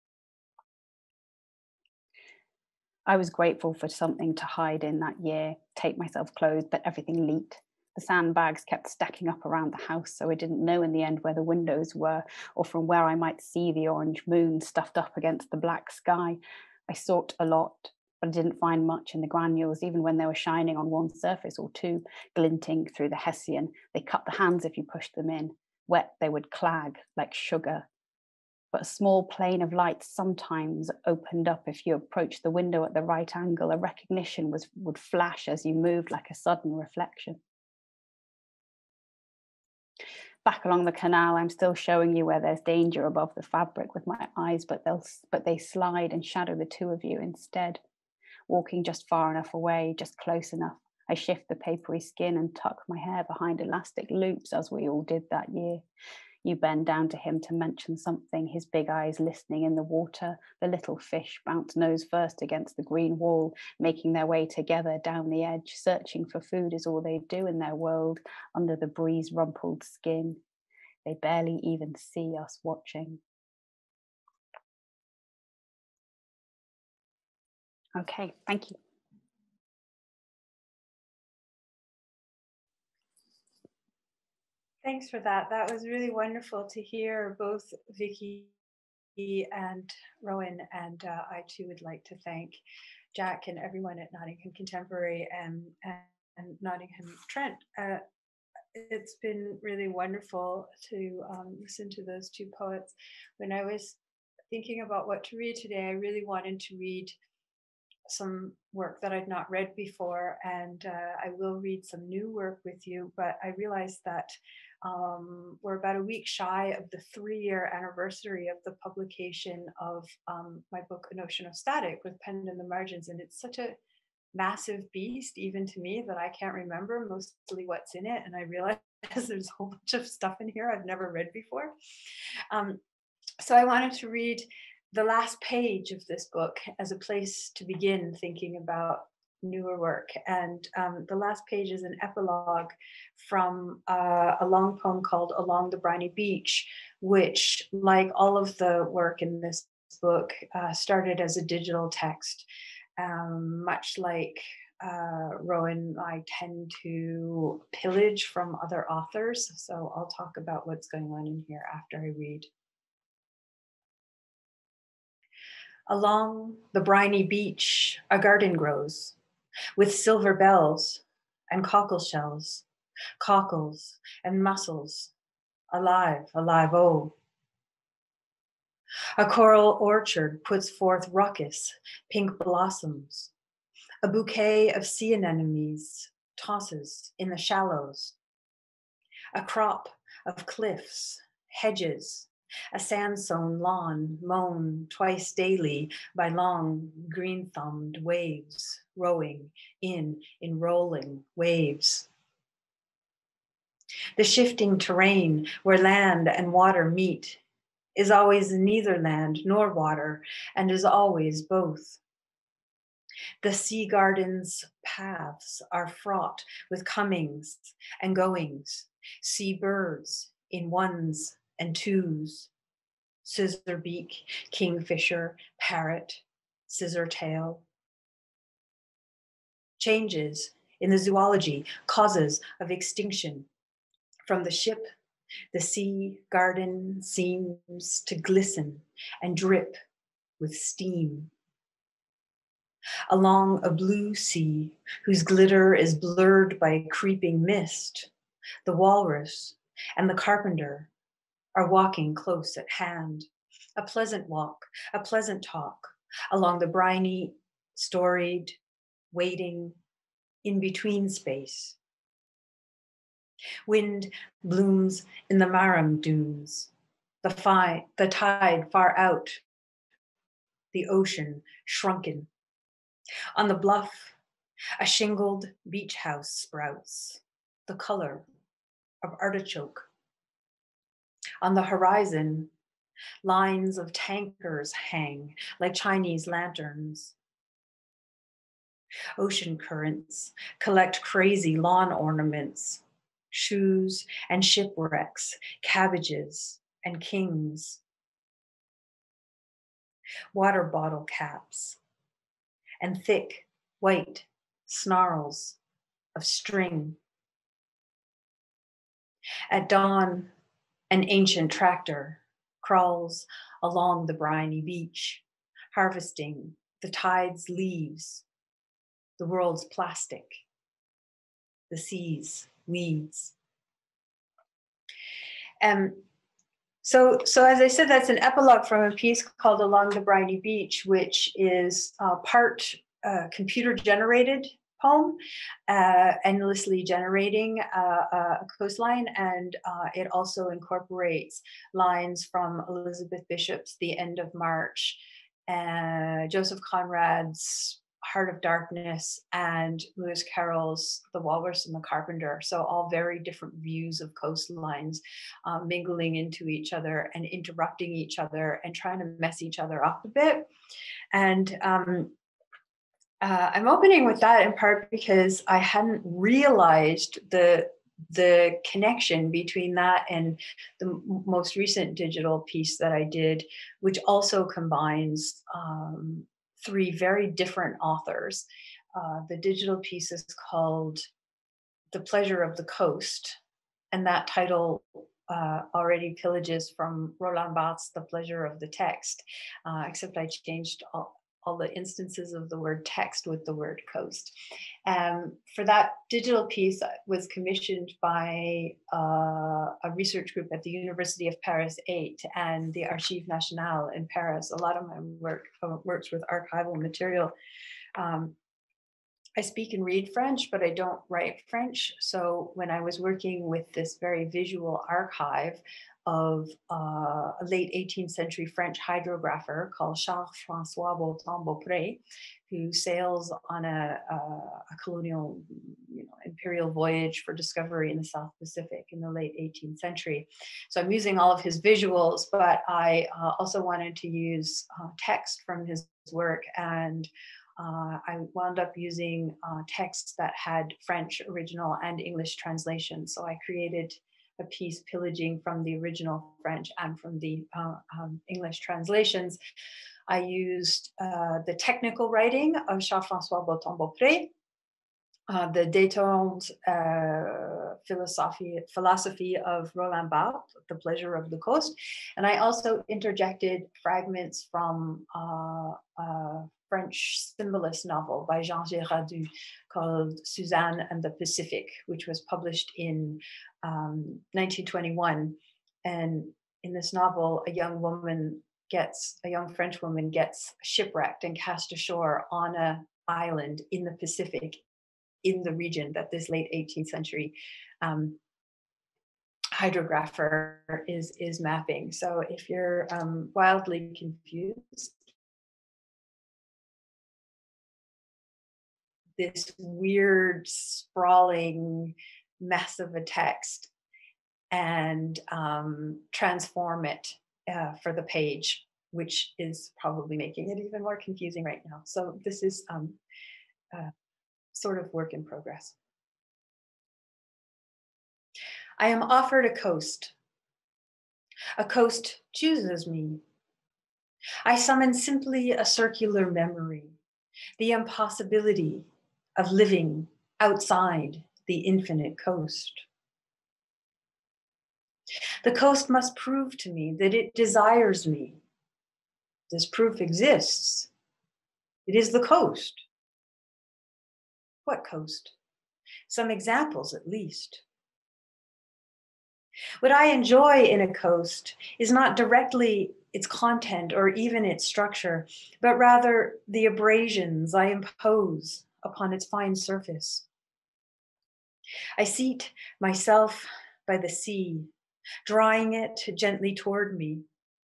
I was grateful for something to hide in that year, take myself clothes, but everything leaked. The sandbags kept stacking up around the house, so I didn't know in the end where the windows were, or from where I might see the orange moon stuffed up against the black sky. I sought a lot, but I didn't find much in the granules, even when they were shining on one surface or two, glinting through the hessian. They cut the hands if you pushed them in. Wet, they would clag like sugar. But a small plane of light sometimes opened up if you approached the window at the right angle. A recognition was, would flash as you moved like a sudden reflection. Back along the canal, I'm still showing you where there's danger above the fabric with my eyes, but, they'll, but they slide and shadow the two of you instead. Walking just far enough away, just close enough, I shift the papery skin and tuck my hair behind elastic loops, as we all did that year. You bend down to him to mention something, his big eyes listening in the water. The little fish bounce nose first against the green wall, making their way together down the edge. Searching for food is all they do in their world, under the breeze-rumpled skin. They barely even see us watching. Okay, thank you. Thanks for that. That was really wonderful to hear both Vicky and Rowan, and uh, I too would like to thank Jack and everyone at Nottingham Contemporary and, and, and Nottingham Trent. Uh, it's been really wonderful to um, listen to those two poets. When I was thinking about what to read today, I really wanted to read some work that I'd not read before, and uh, I will read some new work with you, but I realized that um, we're about a week shy of the three-year anniversary of the publication of um, my book, A Notion of Static, with Penned in the Margins, and it's such a massive beast, even to me, that I can't remember mostly what's in it, and I realize there's a whole bunch of stuff in here I've never read before. Um, so I wanted to read the last page of this book as a place to begin thinking about newer work. And um, the last page is an epilogue from uh, a long poem called Along the Briny Beach, which, like all of the work in this book, uh, started as a digital text. Um, much like uh, Rowan, I tend to pillage from other authors. So I'll talk about what's going on in here after I read. Along the briny beach, a garden grows, with silver bells and cockle shells, cockles and mussels, alive, alive, oh. A coral orchard puts forth ruckus, pink blossoms. A bouquet of sea anemones tosses in the shallows. A crop of cliffs, hedges, a sand-sown lawn mown twice daily by long green-thumbed waves, rowing in in rolling waves. The shifting terrain where land and water meet is always neither land nor water, and is always both. The sea garden's paths are fraught with comings and goings, sea birds in ones and twos, scissor beak, kingfisher, parrot, scissor tail. Changes in the zoology, causes of extinction. From the ship, the sea garden seems to glisten and drip with steam. Along a blue sea whose glitter is blurred by creeping mist, the walrus and the carpenter are walking close at hand. A pleasant walk, a pleasant talk along the briny, storied, waiting, in-between space. Wind blooms in the Marram dunes, the, fi- the tide far out, the ocean shrunken. On the bluff, a shingled beach house sprouts, the color of artichoke. On the horizon, lines of tankers hang like Chinese lanterns. Ocean currents collect crazy lawn ornaments, shoes and shipwrecks, cabbages and kings. Water bottle caps and thick white snarls of string. At dawn, an ancient tractor crawls along the briny beach, harvesting the tide's leaves, the world's plastic, the sea's weeds. Um, so, so as I said, that's an epilogue from a piece called Along the Briny Beach, which is uh, part uh, computer generated poem, uh, endlessly generating uh, a coastline, and uh, it also incorporates lines from Elizabeth Bishop's The End of March, uh, Joseph Conrad's Heart of Darkness, and Lewis Carroll's The Walrus and the Carpenter. So all very different views of coastlines uh, mingling into each other and interrupting each other and trying to mess each other up a bit. And um, uh, I'm opening with that in part because I hadn't realized the the connection between that and the m- most recent digital piece that I did, which also combines um, three very different authors. Uh, the digital piece is called The Pleasure of the Coast, and that title uh, already pillages from Roland Barthes' The Pleasure of the Text, uh, except I changed all, all the instances of the word text with the word coast. Um, for that digital piece, I was commissioned by uh, a research group at the University of Paris eight and the Archives Nationales in Paris. A lot of my work uh, works with archival material. Um, I speak and read French, but I don't write French. So when I was working with this very visual archive of uh, a late eighteenth century French hydrographer called Charles-François Beautemps-Beaupré, who sails on a, a, a colonial, you know, imperial voyage for discovery in the South Pacific in the late eighteenth century. So I'm using all of his visuals, but I uh, also wanted to use uh, text from his work, and Uh, I wound up using uh, texts that had French original and English translation. So I created a piece pillaging from the original French and from the uh, um, English translations. I used uh, the technical writing of Charles-François Beautemps-Beaupré, uh, the détente uh, philosophy, philosophy of Roland Barthes, The Pleasure of the Coast. And I also interjected fragments from uh, uh, French symbolist novel by Jean Giraudoux called Suzanne and the Pacific, which was published in um, nineteen twenty-one. And in this novel, a young woman gets, a young French woman gets shipwrecked and cast ashore on an island in the Pacific, in the region that this late eighteenth century um, hydrographer is, is mapping. So if you're um, wildly confused, this weird, sprawling mess of a text and um, transform it uh, for the page, which is probably making it even more confusing right now. So this is um, uh, sort of work in progress. I am offered a coast. A coast chooses me. I summon simply a circular memory, the impossibility of living outside the infinite coast. The coast must prove to me that it desires me. This proof exists. It is the coast. What coast? Some examples at least. What I enjoy in a coast is not directly its content or even its structure, but rather the abrasions I impose upon its fine surface. I seat myself by the sea, drawing it gently toward me.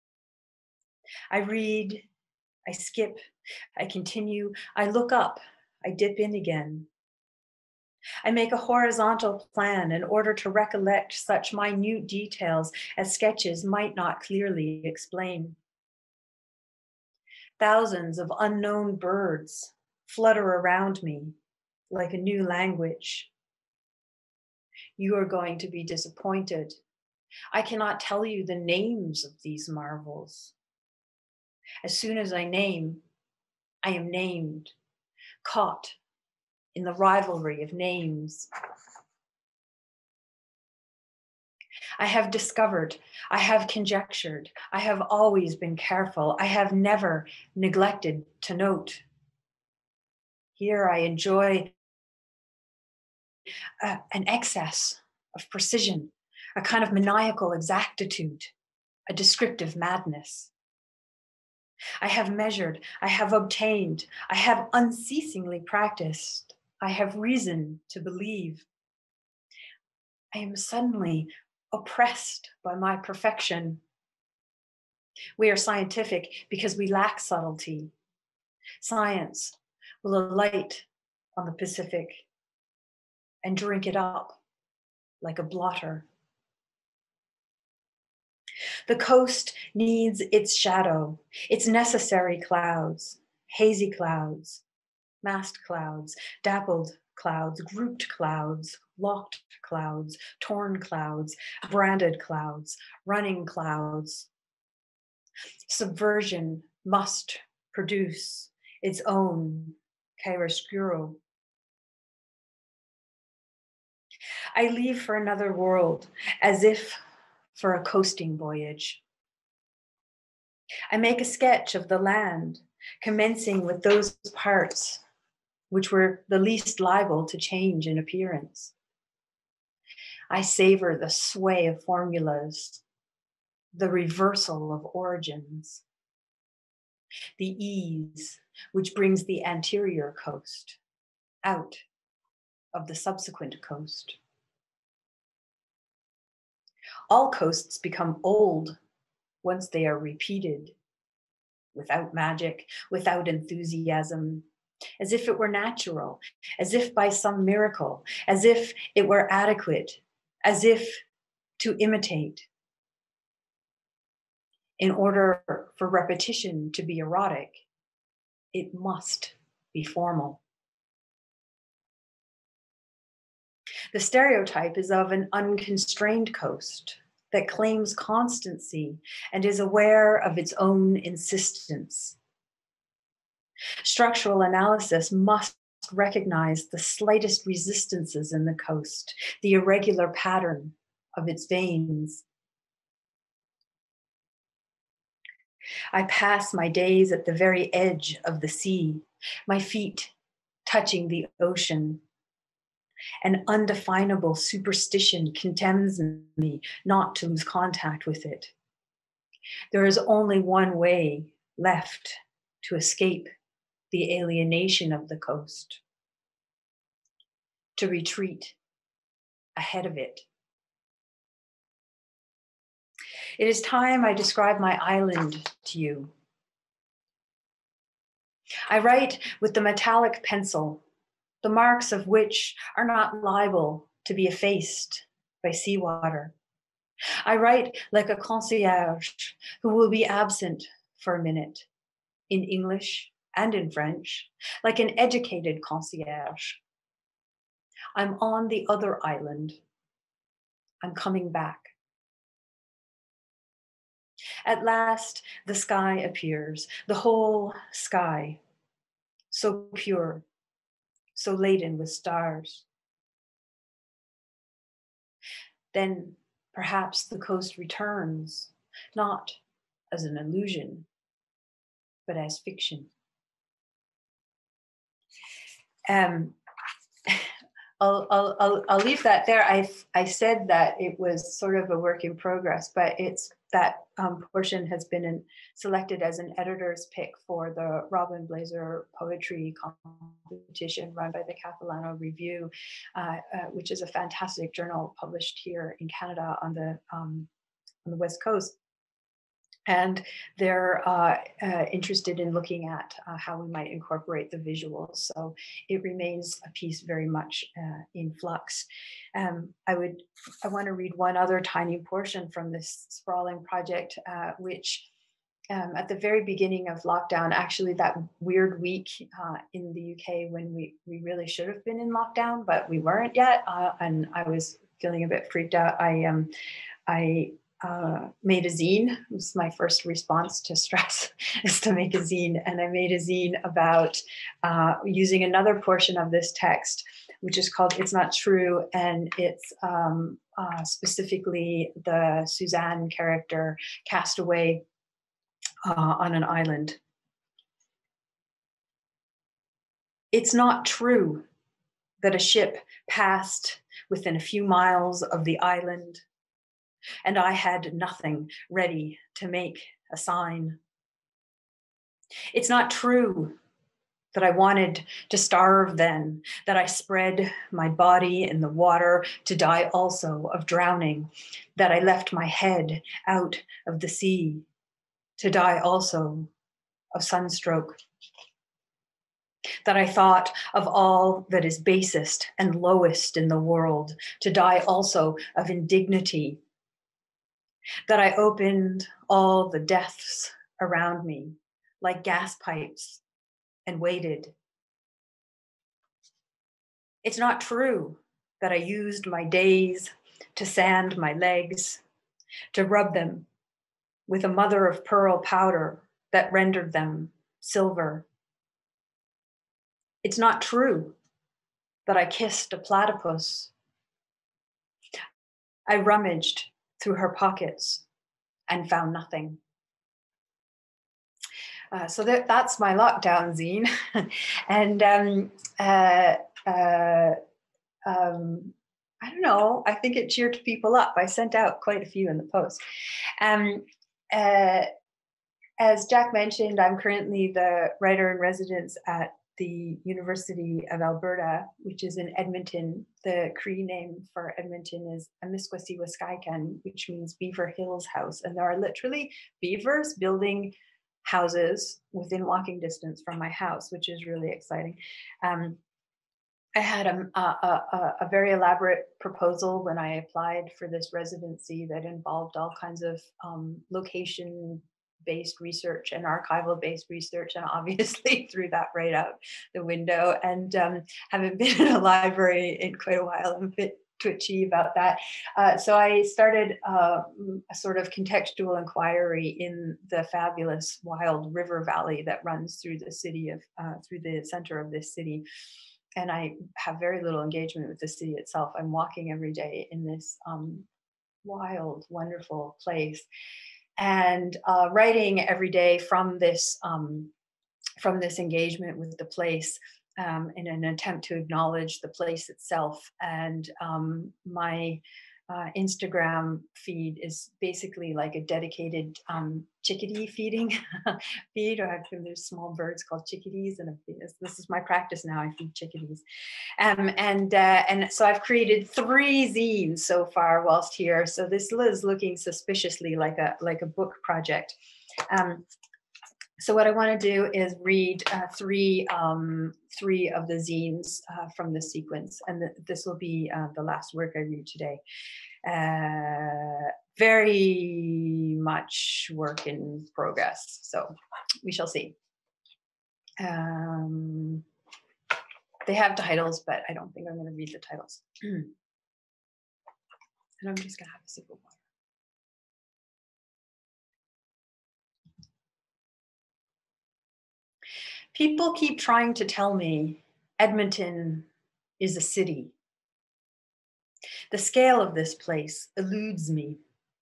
I read, I skip, I continue, I look up, I dip in again. I make a horizontal plan in order to recollect such minute details as sketches might not clearly explain. Thousands of unknown birds flutter around me like a new language. You are going to be disappointed. I cannot tell you the names of these marvels. As soon as I name, I am named, caught in the rivalry of names. I have discovered, I have conjectured, I have always been careful, I have never neglected to note. Here I enjoy uh, an excess of precision, a kind of maniacal exactitude, a descriptive madness. I have measured, I have obtained, I have unceasingly practiced, I have reason to believe. I am suddenly oppressed by my perfection. We are scientific because we lack subtlety. Science will alight on the Pacific and drink it up like a blotter. The coast needs its shadow, its necessary clouds, hazy clouds, massed clouds, dappled clouds, grouped clouds, locked clouds, torn clouds, branded clouds, running clouds. Subversion must produce its own chiaroscuro. I leave for another world as if for a coasting voyage. I make a sketch of the land, commencing with those parts which were the least liable to change in appearance. I savor the sway of formulas, the reversal of origins, the ease which brings the anterior coast out of the subsequent coast. All coasts become old once they are repeated, without magic, without enthusiasm, as if it were natural, as if by some miracle, as if it were adequate, as if to imitate. In order for repetition to be erotic, it must be formal. The stereotype is of an unconstrained coast that claims constancy and is aware of its own insistence. Structural analysis must recognize the slightest resistances in the coast, the irregular pattern of its veins. I pass my days at the very edge of the sea, my feet touching the ocean. An undefinable superstition condemns me not to lose contact with it. There is only one way left to escape the alienation of the coast, to retreat ahead of it. It is time I describe my island to you. I write with the metallic pencil, the marks of which are not liable to be effaced by seawater. I write like a concierge who will be absent for a minute, in English and in French, like an educated concierge. I'm on the other island. I'm coming back. At last, the sky appears, the whole sky, so pure, so laden with stars. Then perhaps the coast returns, not as an illusion, but as fiction. Um, I'll, I'll, I'll, I'll leave that there. I, I said that it was sort of a work in progress, but it's that um, portion has been in, selected as an editor's pick for the Robin Blazer poetry competition run by the Capilano Review, uh, uh, which is a fantastic journal published here in Canada on the, um, on the West Coast. And they're uh, uh, interested in looking at uh, how we might incorporate the visuals. So it remains a piece very much uh, in flux. Um, I would, I want to read one other tiny portion from this sprawling project, uh, which um, at the very beginning of lockdown, actually that weird week uh, in the U K when we, we really should have been in lockdown, but we weren't yet. Uh, and I was feeling a bit freaked out. I, um, I, Uh, made a zine. It was my first response to stress, is to make a zine. And I made a zine about uh, using another portion of this text, which is called It's Not True. And it's um, uh, specifically the Suzanne character cast away uh, on an island. It's not true that a ship passed within a few miles of the island, and I had nothing ready to make a sign. It's not true that I wanted to starve then, that I spread my body in the water to die also of drowning, that I left my head out of the sea to die also of sunstroke, that I thought of all that is basest and lowest in the world to die also of indignity, that I opened all the deaths around me like gas pipes and waited. It's not true that I used my days to sand my legs, to rub them with a mother of pearl powder that rendered them silver. It's not true that I kissed a platypus. I rummaged through her pockets and found nothing. Uh, so that, that's my lockdown zine. and um, uh, uh, um, I don't know, I think it cheered people up. I sent out quite a few in the post. Um, uh, as Jack mentioned, I'm currently the writer in residence at the University of Alberta, which is in Edmonton. The Cree name for Edmonton is Amiskwaciwâskahikan, which means Beaver Hills House. And there are literally beavers building houses within walking distance from my house, which is really exciting. Um, I had a, a, a, a very elaborate proposal when I applied for this residency that involved all kinds of um, location-based research and archival-based research, and obviously threw that right out the window. And um, haven't been in a library in quite a while. I'm a bit twitchy about that. Uh, so I started uh, a sort of contextual inquiry in the fabulous wild river valley that runs through the city of, uh, through the center of this city. And I have very little engagement with the city itself. I'm walking every day in this um, wild, wonderful place, and uh, writing every day from this um, from this engagement with the place, um, in an attempt to acknowledge the place itself. And um, my uh, Instagram feed is basically like a dedicated um, chickadee feeding feed. Or there's small birds called chickadees, and this, this is my practice now. I feed chickadees, um, and uh, and so I've created three zines so far whilst here. So this is looking suspiciously like a like a book project. Um, So what I want to do is read uh, three um, three of the zines uh, from this sequence, and th this will be uh, the last work I read today. Uh, very much work in progress, so we shall see. Um, they have titles, but I don't think I'm going to read the titles. And I'm just going to have a sip of water. People keep trying to tell me Edmonton is a city. The scale of this place eludes me.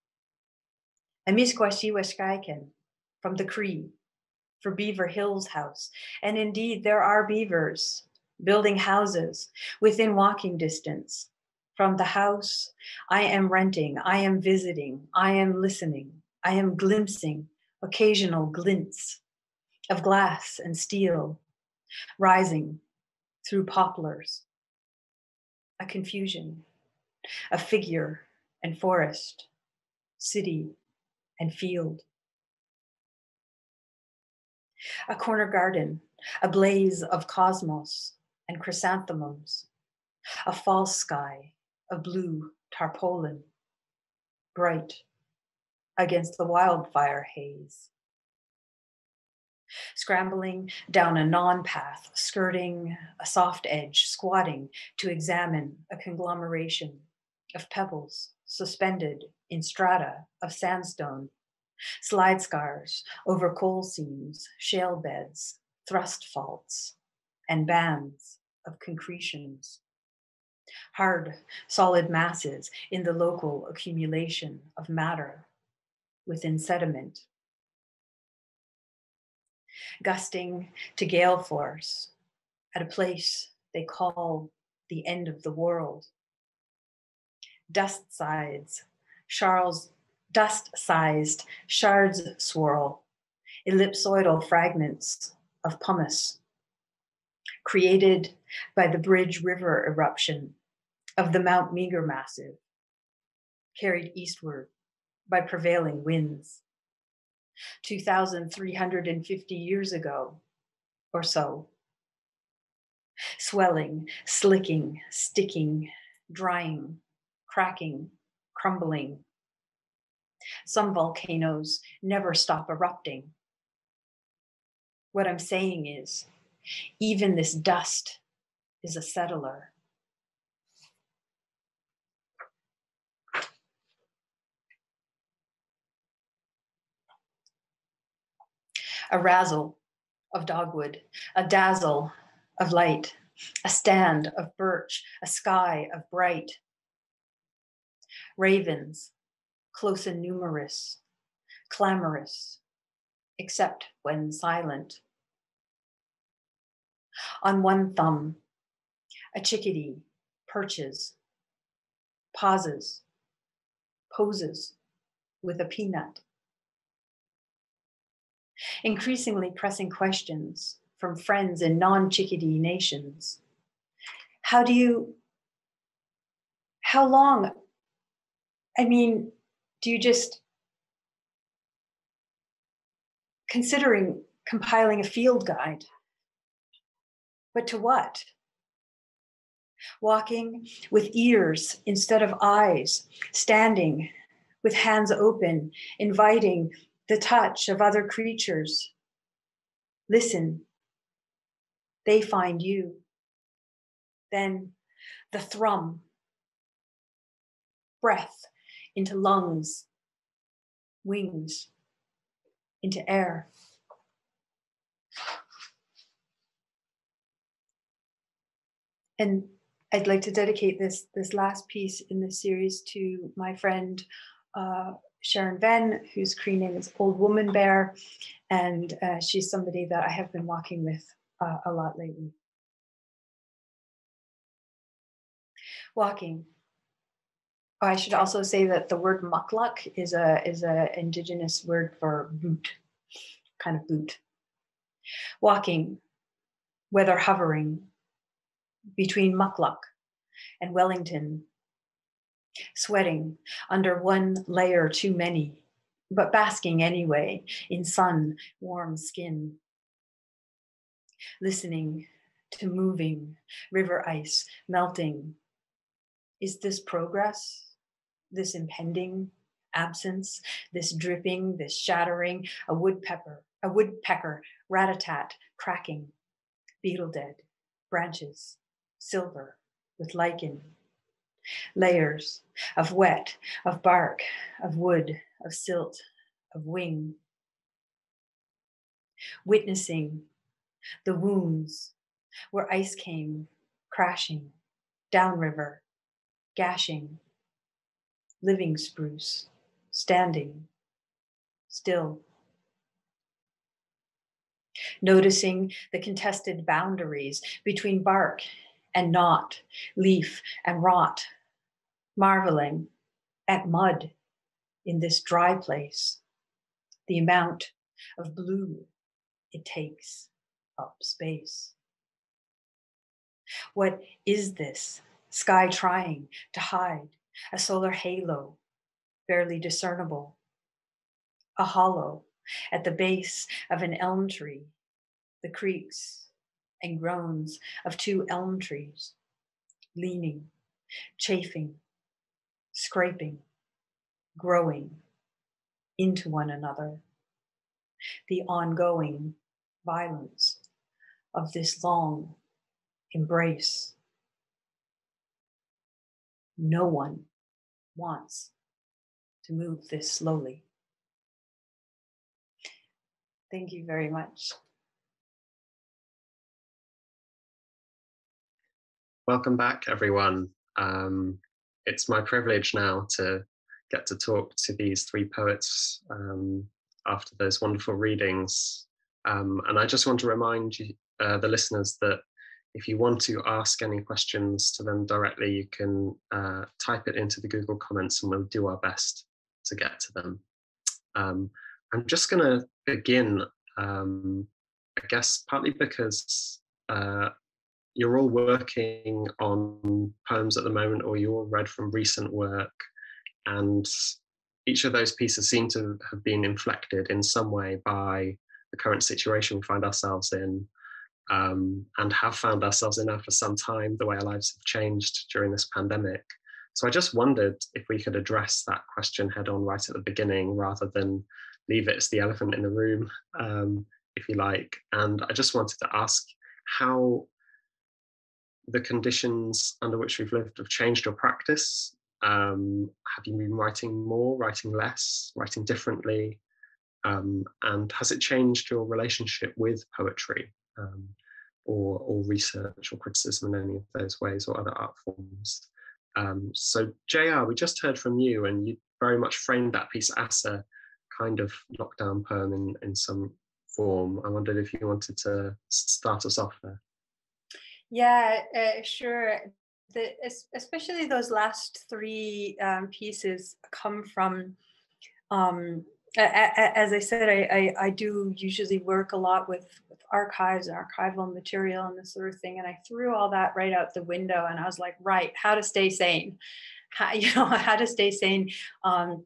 Amiskwashi from the Cree, for Beaver Hills House. And indeed, there are beavers building houses within walking distance. From the house I am renting, I am visiting, I am listening, I am glimpsing occasional glints of glass and steel rising through poplars. A confusion, a figure and forest, city and field. A corner garden, a blaze of cosmos and chrysanthemums, a false sky of blue tarpaulin, bright against the wildfire haze. Scrambling down a non-path, skirting a soft edge, squatting to examine a conglomeration of pebbles suspended in strata of sandstone, slide scars over coal seams, shale beds, thrust faults, and bands of concretions. Hard, solid masses in the local accumulation of matter within sediment. Gusting to gale force at a place they call the end of the world. Dust sides, Charles, dust-sized shards swirl, ellipsoidal fragments of pumice, created by the Bridge River eruption of the Mount Meager Massive, carried eastward by prevailing winds. two thousand three hundred fifty years ago or so. Swelling, slicking, sticking, drying, cracking, crumbling. Some volcanoes never stop erupting. What I'm saying is, even this dust is a settler. A razzle of dogwood, a dazzle of light, a stand of birch, a sky of bright. Ravens, close and numerous, clamorous, except when silent. On one thumb, a chickadee perches, pauses, poses with a peanut. Increasingly pressing questions from friends in non-chickadee nations. How do you, how long, I mean, do you just, considering compiling a field guide, but to what? Walking with ears instead of eyes, standing with hands open, inviting the touch of other creatures. Listen, they find you. Then the thrum, breath into lungs, wings into air. And I'd like to dedicate this, this last piece in this series to my friend uh, Sharon Venn, whose Cree name is Old Woman Bear, and uh, she's somebody that I have been walking with uh, a lot lately. Walking. Oh, I should also say that the word mukluk is a is a indigenous word for boot, kind of boot. Walking, whether hovering between Mukluk and Wellington, sweating under one layer too many but basking anyway in sun, warm skin. Listening to moving river ice melting. Is this progress? This impending absence? This dripping, this shattering? A woodpecker, a woodpecker, rat-a-tat, cracking, beetle dead, branches, silver with lichen. Layers of wet, of bark, of wood, of silt, of wing. Witnessing the wounds where ice came crashing, downriver, gashing, living spruce, standing, still. Noticing the contested boundaries between bark and knot, leaf and rot, marveling at mud in this dry place, the amount of blue it takes up space. What is this sky trying to hide? A solar halo, barely discernible. A hollow at the base of an elm tree, the creaks and groans of two elm trees, leaning, chafing, scraping, growing into one another. The ongoing violence of this long embrace. No one wants to move this slowly. Thank you very much. Welcome back, everyone. Um, it's my privilege now to get to talk to these three poets um, after those wonderful readings. Um, and I just want to remind you, uh, the listeners, that if you want to ask any questions to them directly, you can uh, type it into the Google comments and we'll do our best to get to them. Um, I'm just going to begin, um, I guess, partly because uh, you're all working on poems at the moment, or you all read from recent work, and each of those pieces seem to have been inflected in some way by the current situation we find ourselves in, um, and have found ourselves in now for some time, the way our lives have changed during this pandemic. So I just wondered if we could address that question head on right at the beginning, rather than leave it as the elephant in the room, um, if you like. And I just wanted to ask how the conditions under which we've lived have changed your practice. Um, have you been writing more, writing less, writing differently? Um, and has it changed your relationship with poetry, um, or, or research or criticism in any of those ways, or other art forms? Um, so J R, we just heard from you, and you very much framed that piece as a kind of lockdown poem in, in some form. I wondered if you wanted to start us off there. Yeah, uh, sure. The, especially those last three um, pieces come from, um, a, a, as I said, I, I, I do usually work a lot with, with archives and archival material and this sort of thing. And I threw all that right out the window, and I was like, right, how to stay sane, how, you know, how to stay sane. Um,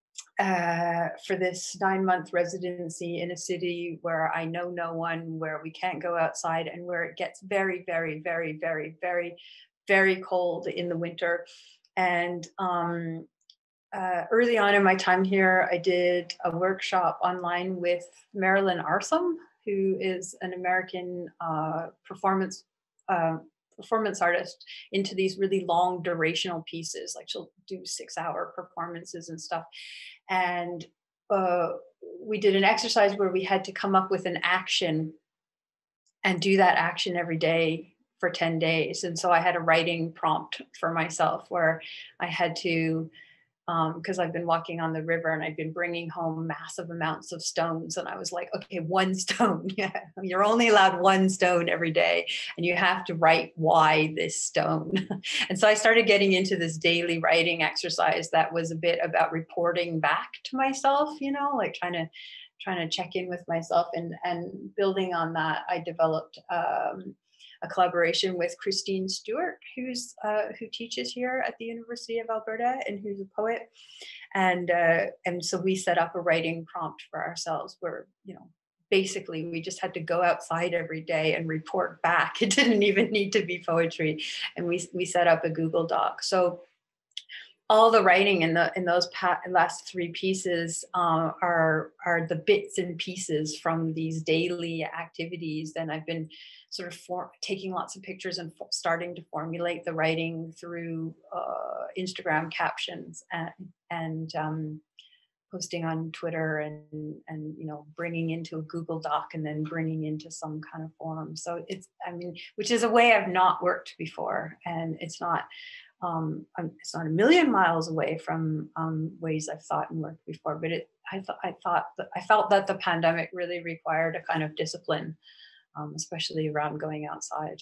Uh, for this nine month residency in a city where I know no one, where we can't go outside, and where it gets very, very, very, very, very, very cold in the winter. And um, uh, early on in my time here, I did a workshop online with Marilyn Arsom, who is an American uh, performance uh, performance artist, into these really long durational pieces. Like, she'll do six hour performances and stuff. And uh, we did an exercise where we had to come up with an action and do that action every day for ten days. And so I had a writing prompt for myself where I had to, because um, I've been walking on the river and I've been bringing home massive amounts of stones. And I was like, okay, one stone. Yeah, you're only allowed one stone every day. And you have to write why this stone. And so I started getting into this daily writing exercise that was a bit about reporting back to myself, you know, like trying to trying to check in with myself. And, and building on that, I developed um, a collaboration with Christine Stewart, who's uh, who teaches here at the University of Alberta and who's a poet. And uh, and so we set up a writing prompt for ourselves where, you know, basically we just had to go outside every day and report back. It didn't even need to be poetry. And we, we set up a Google Doc. So all the writing in the in those pa- last three pieces uh, are are the bits and pieces from these daily activities. And I've been sort of for, taking lots of pictures and for, starting to formulate the writing through uh, Instagram captions and and um, posting on Twitter and and you know bringing into a Google Doc and then bringing into some kind of form. So it's I mean, which is a way I've not worked before, and it's not. Um, it's not a million miles away from um, ways I've thought and worked before, but it, I thought, I thought that I felt that the pandemic really required a kind of discipline, um, especially around going outside.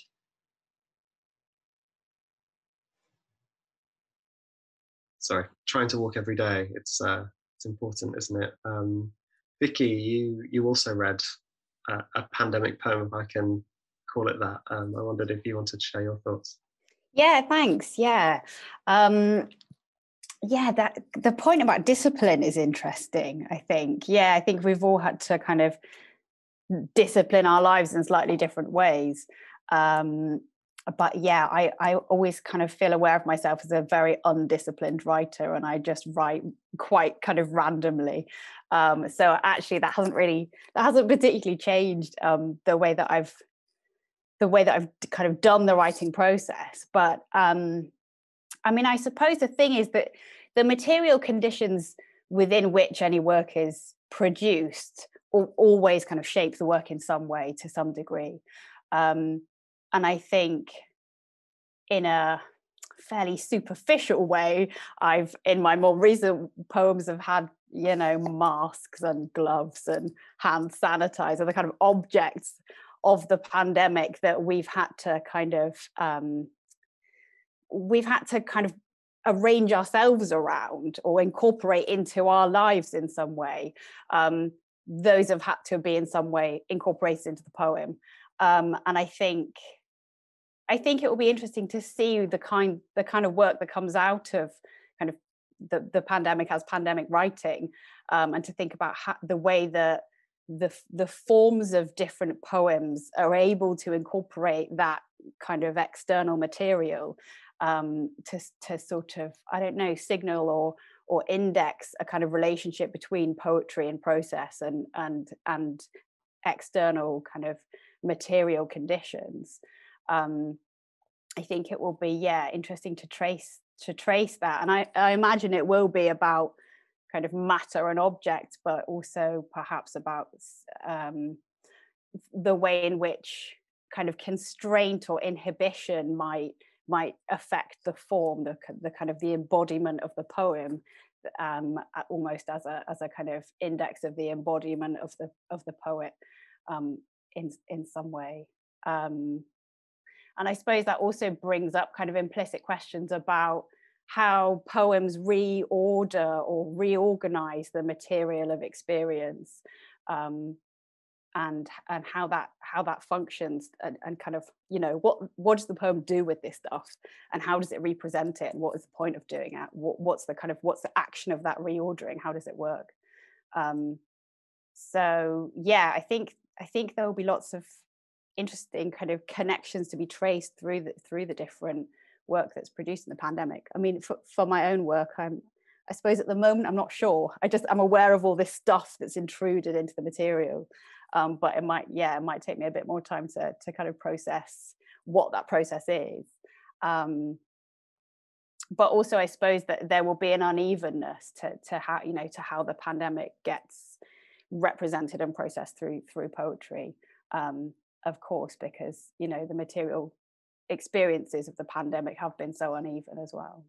Sorry, trying to walk every day. It's uh, it's important, isn't it? Um, Vicky, you you also read a, a pandemic poem, if I can call it that. Um, I wondered if you wanted to share your thoughts. Yeah, thanks. Yeah. Um, yeah, that the point about discipline is interesting, I think. Yeah, I think we've all had to kind of discipline our lives in slightly different ways. Um, but yeah, I, I always kind of feel aware of myself as a very undisciplined writer, and I just write quite kind of randomly. Um, so actually that hasn't really, that hasn't particularly changed um, the way that I've the way that I've kind of done the writing process. But um, I mean, I suppose the thing is that the material conditions within which any work is produced always kind of shape the work in some way to some degree. Um, and I think in a fairly superficial way, I've, in my more recent poems, have had, you know, masks and gloves and hand sanitizer, the kind of objects of the pandemic that we've had to kind of um, we've had to kind of arrange ourselves around or incorporate into our lives in some way. Um, those have had to be in some way incorporated into the poem, um, and I think I think it will be interesting to see the kind the kind of work that comes out of kind of the the pandemic as pandemic writing, um, and to think about how, the way that the the forms of different poems are able to incorporate that kind of external material um, to to sort of, I don't know, signal or or index a kind of relationship between poetry and process and and and external kind of material conditions. Um, I think it will be yeah interesting to trace to trace that, and I, I imagine it will be about kind of matter and object, but also perhaps about um, the way in which kind of constraint or inhibition might might affect the form, the, the kind of the embodiment of the poem, um, almost as a as a kind of index of the embodiment of the of the poet um, in in some way. Um, and I suppose that also brings up kind of implicit questions about how poems reorder or reorganize the material of experience, um, and and how that how that functions, and, and kind of, you know, what what does the poem do with this stuff, and how does it represent it, and what is the point of doing it? What, what's the kind of what's the action of that reordering? How does it work? Um, so yeah, I think I think there will be lots of interesting kind of connections to be traced through the through the different work that's produced in the pandemic. I mean, for, for my own work, I'm, I suppose at the moment, I'm not sure. I just, I'm aware of all this stuff that's intruded into the material. Um, but it might, yeah, it might take me a bit more time to, to kind of process what that process is. Um, but also, I suppose that there will be an unevenness to, to how, you know, to how the pandemic gets represented and processed through, through poetry, um, of course, because, you know, the material experiences of the pandemic have been so uneven as well.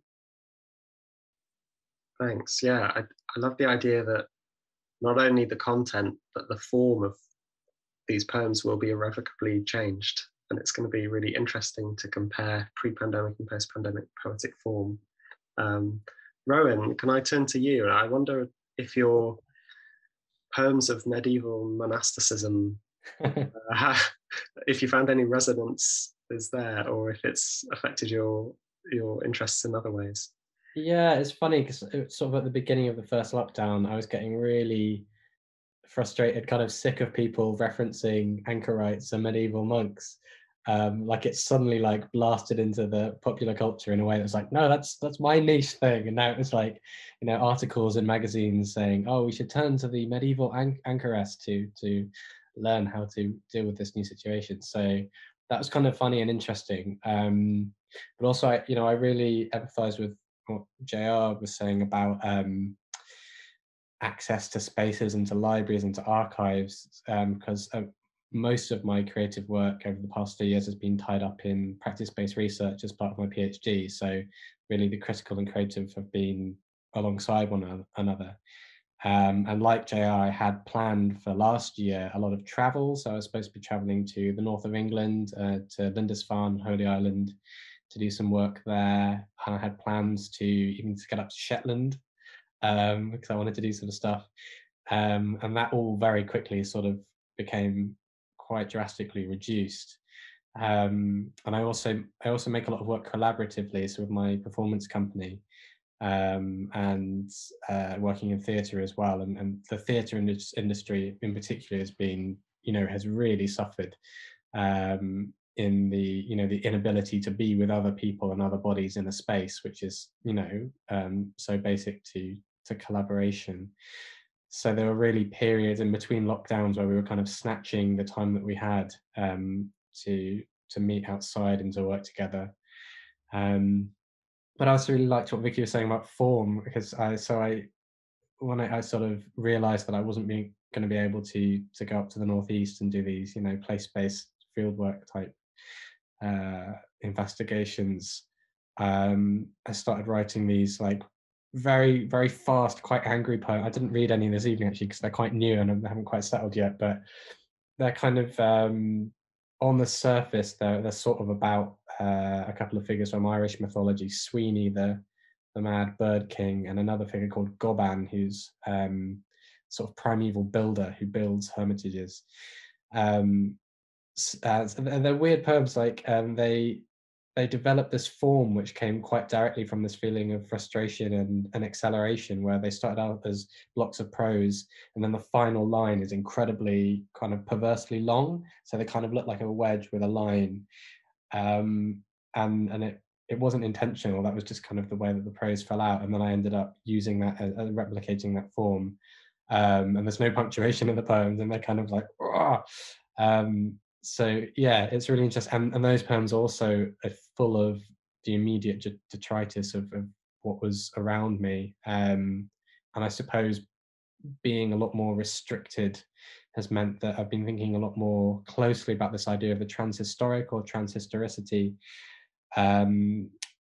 Thanks. Yeah, I, I love the idea that not only the content, but the form of these poems will be irrevocably changed. And it's going to be really interesting to compare pre-pandemic and post-pandemic poetic form. Um, Rowan, can I turn to you? I wonder if your poems of medieval monasticism, uh, if you found any resonance is there, or if it's affected your your interests in other ways. Yeah, it's funny because sort of at the beginning of the first lockdown, I was getting really frustrated, kind of sick of people referencing anchorites and medieval monks. Um, like it's suddenly like blasted into the popular culture in a way that's like, no, that's that's my niche thing. And now it's like, you know, articles in magazines saying, oh, we should turn to the medieval an- anchoress to to learn how to deal with this new situation. So that was kind of funny and interesting. Um, but also, I, you know, I really empathise with what J R was saying about um, access to spaces and to libraries and to archives, because um, uh, most of my creative work over the past few years has been tied up in practice-based research as part of my PhD. So really the critical and creative have been alongside one another. Um, and like J R, I had planned for last year a lot of travel. So I was supposed to be traveling to the north of England, uh, to Lindisfarne, Holy Island, to do some work there. And I had plans to even to get up to Shetland, um, because I wanted to do sort of stuff. Um, and that all very quickly sort of became quite drastically reduced. Um, and I also I also make a lot of work collaboratively, so with my performance company, um, and uh, working in theatre as well. And, and the theatre industry in particular has been, you know, has really suffered um, in the, you know, the inability to be with other people and other bodies in a space, which is, you know, um, so basic to to collaboration. So there were really periods in between lockdowns where we were kind of snatching the time that we had um, to to meet outside and to work together. Um, but I also really liked what Vicky was saying about form, because I so I when I, I sort of realised that I wasn't being going to be able to to go up to the northeast and do these, you know, place-based fieldwork type uh, investigations, um, I started writing these like very, very fast, quite angry poems. I didn't read any this evening actually because they're quite new and I haven't quite settled yet, but they're kind of um, on the surface, they're, they're sort of about uh, a couple of figures from Irish mythology, Sweeney, the the mad bird king, and another figure called Goban, who's um, sort of primeval builder who builds hermitages. Um, uh, they're weird poems. Like um, they they developed this form which came quite directly from this feeling of frustration and, and acceleration, where they started out as blocks of prose, and then the final line is incredibly kind of perversely long. So they kind of look like a wedge with a line, um, and and it it wasn't intentional. That was just kind of the way that the prose fell out, and then I ended up using that, uh, replicating that form. Um, and there's no punctuation in the poems, and they're kind of like, um, so yeah, it's really interesting. And, and those poems also are full of the immediate detritus of, of what was around me. Um, and I suppose being a lot more restricted has meant that I've been thinking a lot more closely about this idea of the transhistoric or transhistoricity. Um,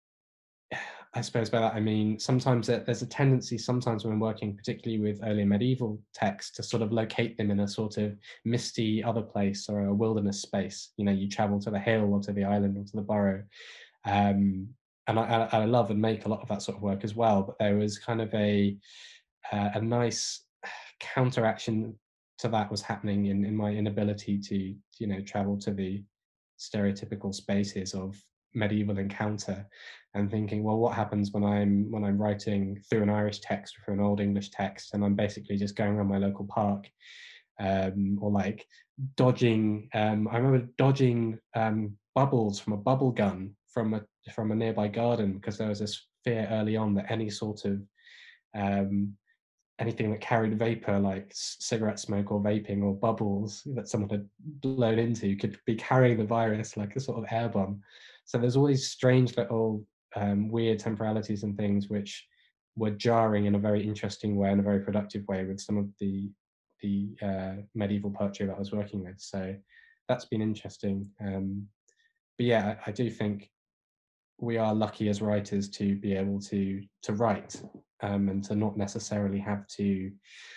I suppose by that I mean sometimes there's a tendency sometimes when working particularly with early medieval texts to sort of locate them in a sort of misty other place or a wilderness space. You know, you travel to the hill or to the island or to the burrow. Um, and I, I love and make a lot of that sort of work as well. But there was kind of a uh, a nice counteraction to that was happening in, in my inability to, you know, travel to the stereotypical spaces of medieval encounter, and thinking, well, what happens when I'm when I'm writing through an Irish text or through an Old English text, and I'm basically just going around my local park, um, or like dodging. Um, I remember dodging um, bubbles from a bubble gun from a from a nearby garden, because there was this fear early on that any sort of um, anything that carried vapor, like cigarette smoke or vaping or bubbles that someone had blown into, could be carrying the virus like a sort of air bomb. So there's all these strange little um, weird temporalities and things which were jarring in a very interesting way, in a very productive way, with some of the the uh, medieval poetry that I was working with. So that's been interesting. Um, but yeah, I, I do think we are lucky as writers to be able to to write, um, and to not necessarily have to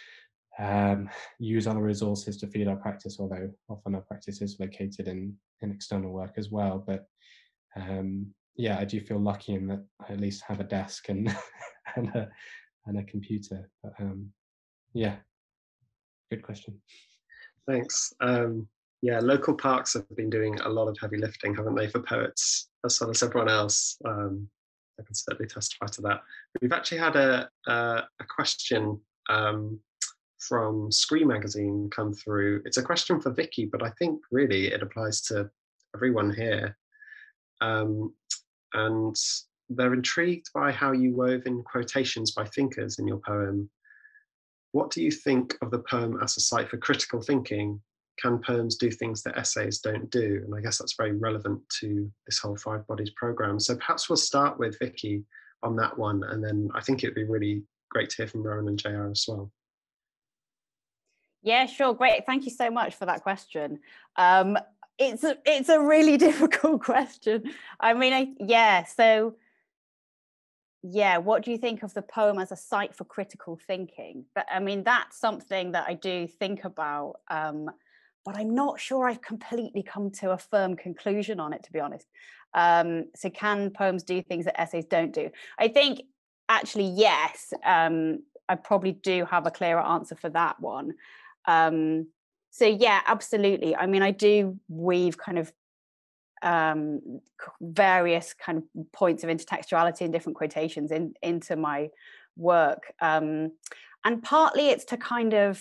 um, use other resources to feed our practice, although often our practice is located in, in external work as well. But um, yeah, I do feel lucky in that I at least have a desk and and, a, and a computer. But um, yeah, good question. Thanks. Um, yeah, local parks have been doing a lot of heavy lifting, haven't they, for poets, as well as everyone else. Um, I can certainly testify to that. We've actually had a, a, a question um, from Screen Magazine come through. It's a question for Vicky, but I think really it applies to everyone here. Um, and they're intrigued by how you wove in quotations by thinkers in your poem. What do you think of the poem as a site for critical thinking? Can poems do things that essays don't do? And I guess that's very relevant to this whole Five Bodies program. So perhaps we'll start with Vicky on that one, and then I think it'd be really great to hear from Rowan and J R as well. Yeah, sure, great. Thank you so much for that question. Um, it's a, it's a really difficult question. I mean, I, yeah, so yeah, what do you think of the poem as a site for critical thinking? But I mean, that's something that I do think about. Um, but I'm not sure I've completely come to a firm conclusion on it, to be honest. Um, so can poems do things that essays don't do? I think actually, yes, um, I probably do have a clearer answer for that one. Um, so yeah, absolutely. I mean, I do weave kind of um, various kind of points of intertextuality and different quotations in, into my work. Um, and partly it's to kind of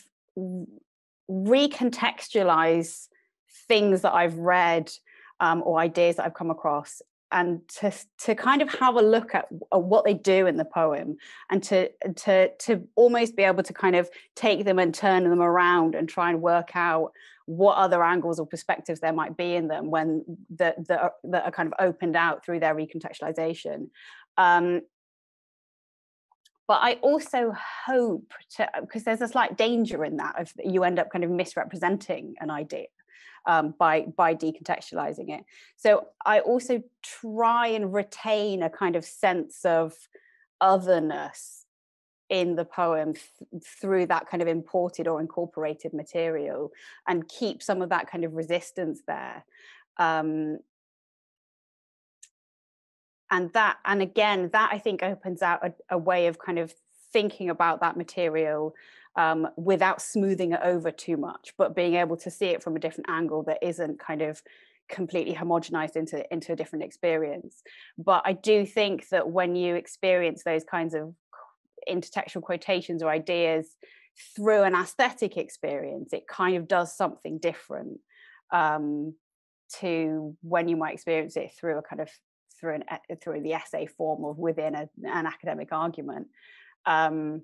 recontextualize things that I've read um, or ideas that I've come across, and to to kind of have a look at, at what they do in the poem, and to to to almost be able to kind of take them and turn them around and try and work out what other angles or perspectives there might be in them when that that are, that are kind of opened out through their recontextualization. Um, But I also hope to, because there's a slight danger in that, if you end up kind of misrepresenting an idea um, by, by decontextualizing it. So I also try and retain a kind of sense of otherness in the poem th- through that kind of imported or incorporated material, and keep some of that kind of resistance there. Um, And that, and again, that I think opens out a, a way of kind of thinking about that material um, without smoothing it over too much, but being able to see it from a different angle that isn't kind of completely homogenized into, into a different experience. But I do think that when you experience those kinds of intertextual quotations or ideas through an aesthetic experience, it kind of does something different um, to when you might experience it through a kind of through an through the essay form or within a, an academic argument. Um,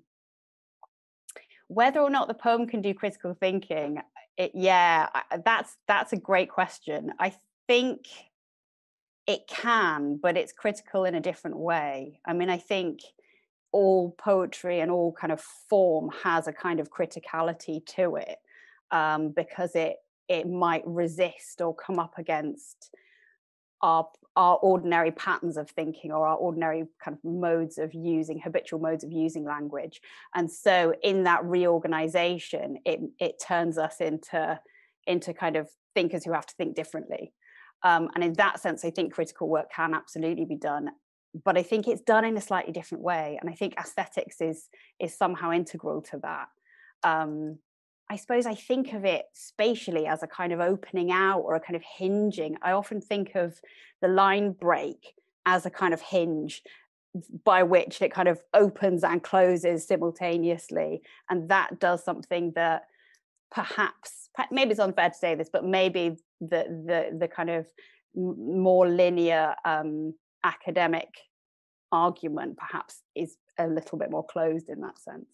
whether or not the poem can do critical thinking, it, yeah, that's that's a great question. I think it can, but it's critical in a different way. I mean, I think all poetry and all kind of form has a kind of criticality to it, um, because it it might resist or come up against our our ordinary patterns of thinking, or our ordinary kind of modes of using, habitual modes of using language. And so in that reorganization, it it turns us into into kind of thinkers who have to think differently. Um, and in that sense, I think critical work can absolutely be done, but I think it's done in a slightly different way. And I think aesthetics is is somehow integral to that. Um, I suppose I think of it spatially as a kind of opening out or a kind of hinging. I often think of the line break as a kind of hinge by which it kind of opens and closes simultaneously. And that does something that perhaps, maybe it's unfair to say this, but maybe the the, the kind of more linear um, academic argument perhaps is a little bit more closed in that sense.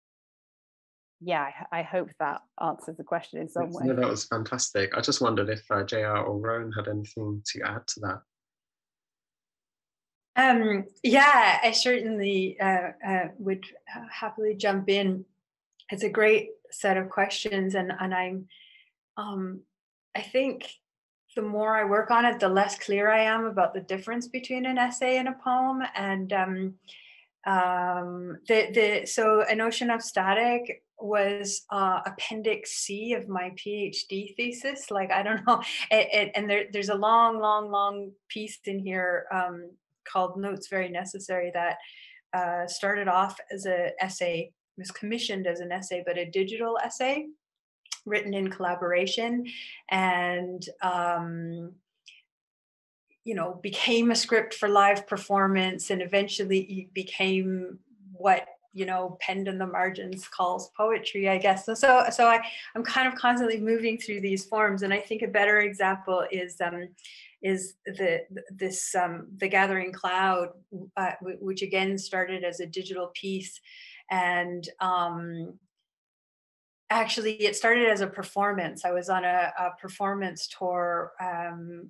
Yeah, I, I hope that answers the question in some way. No, that was fantastic. I just wondered if uh, J R or Rowan had anything to add to that. Um, yeah, I certainly uh, uh, would happily jump in. It's a great set of questions, and and I'm, um, I think the more I work on it, the less clear I am about the difference between an essay and a poem. And um, um, the the so A Notion of Static was uh, appendix C of my PhD thesis. Like, I don't know, it, it, and there, there's a long, long, long piece in here um, called Notes Very Necessary that uh, started off as an essay, was commissioned as an essay, but a digital essay. written in collaboration, and um, you know, became a script for live performance, and eventually became what, you know, penned in the margins calls poetry, I guess. So, so, so I, I'm kind of constantly moving through these forms, and I think a better example is um, is the this um, the Gathering Cloud, uh, which again started as a digital piece, and um, actually it started as a performance. I was on a, a performance tour, um,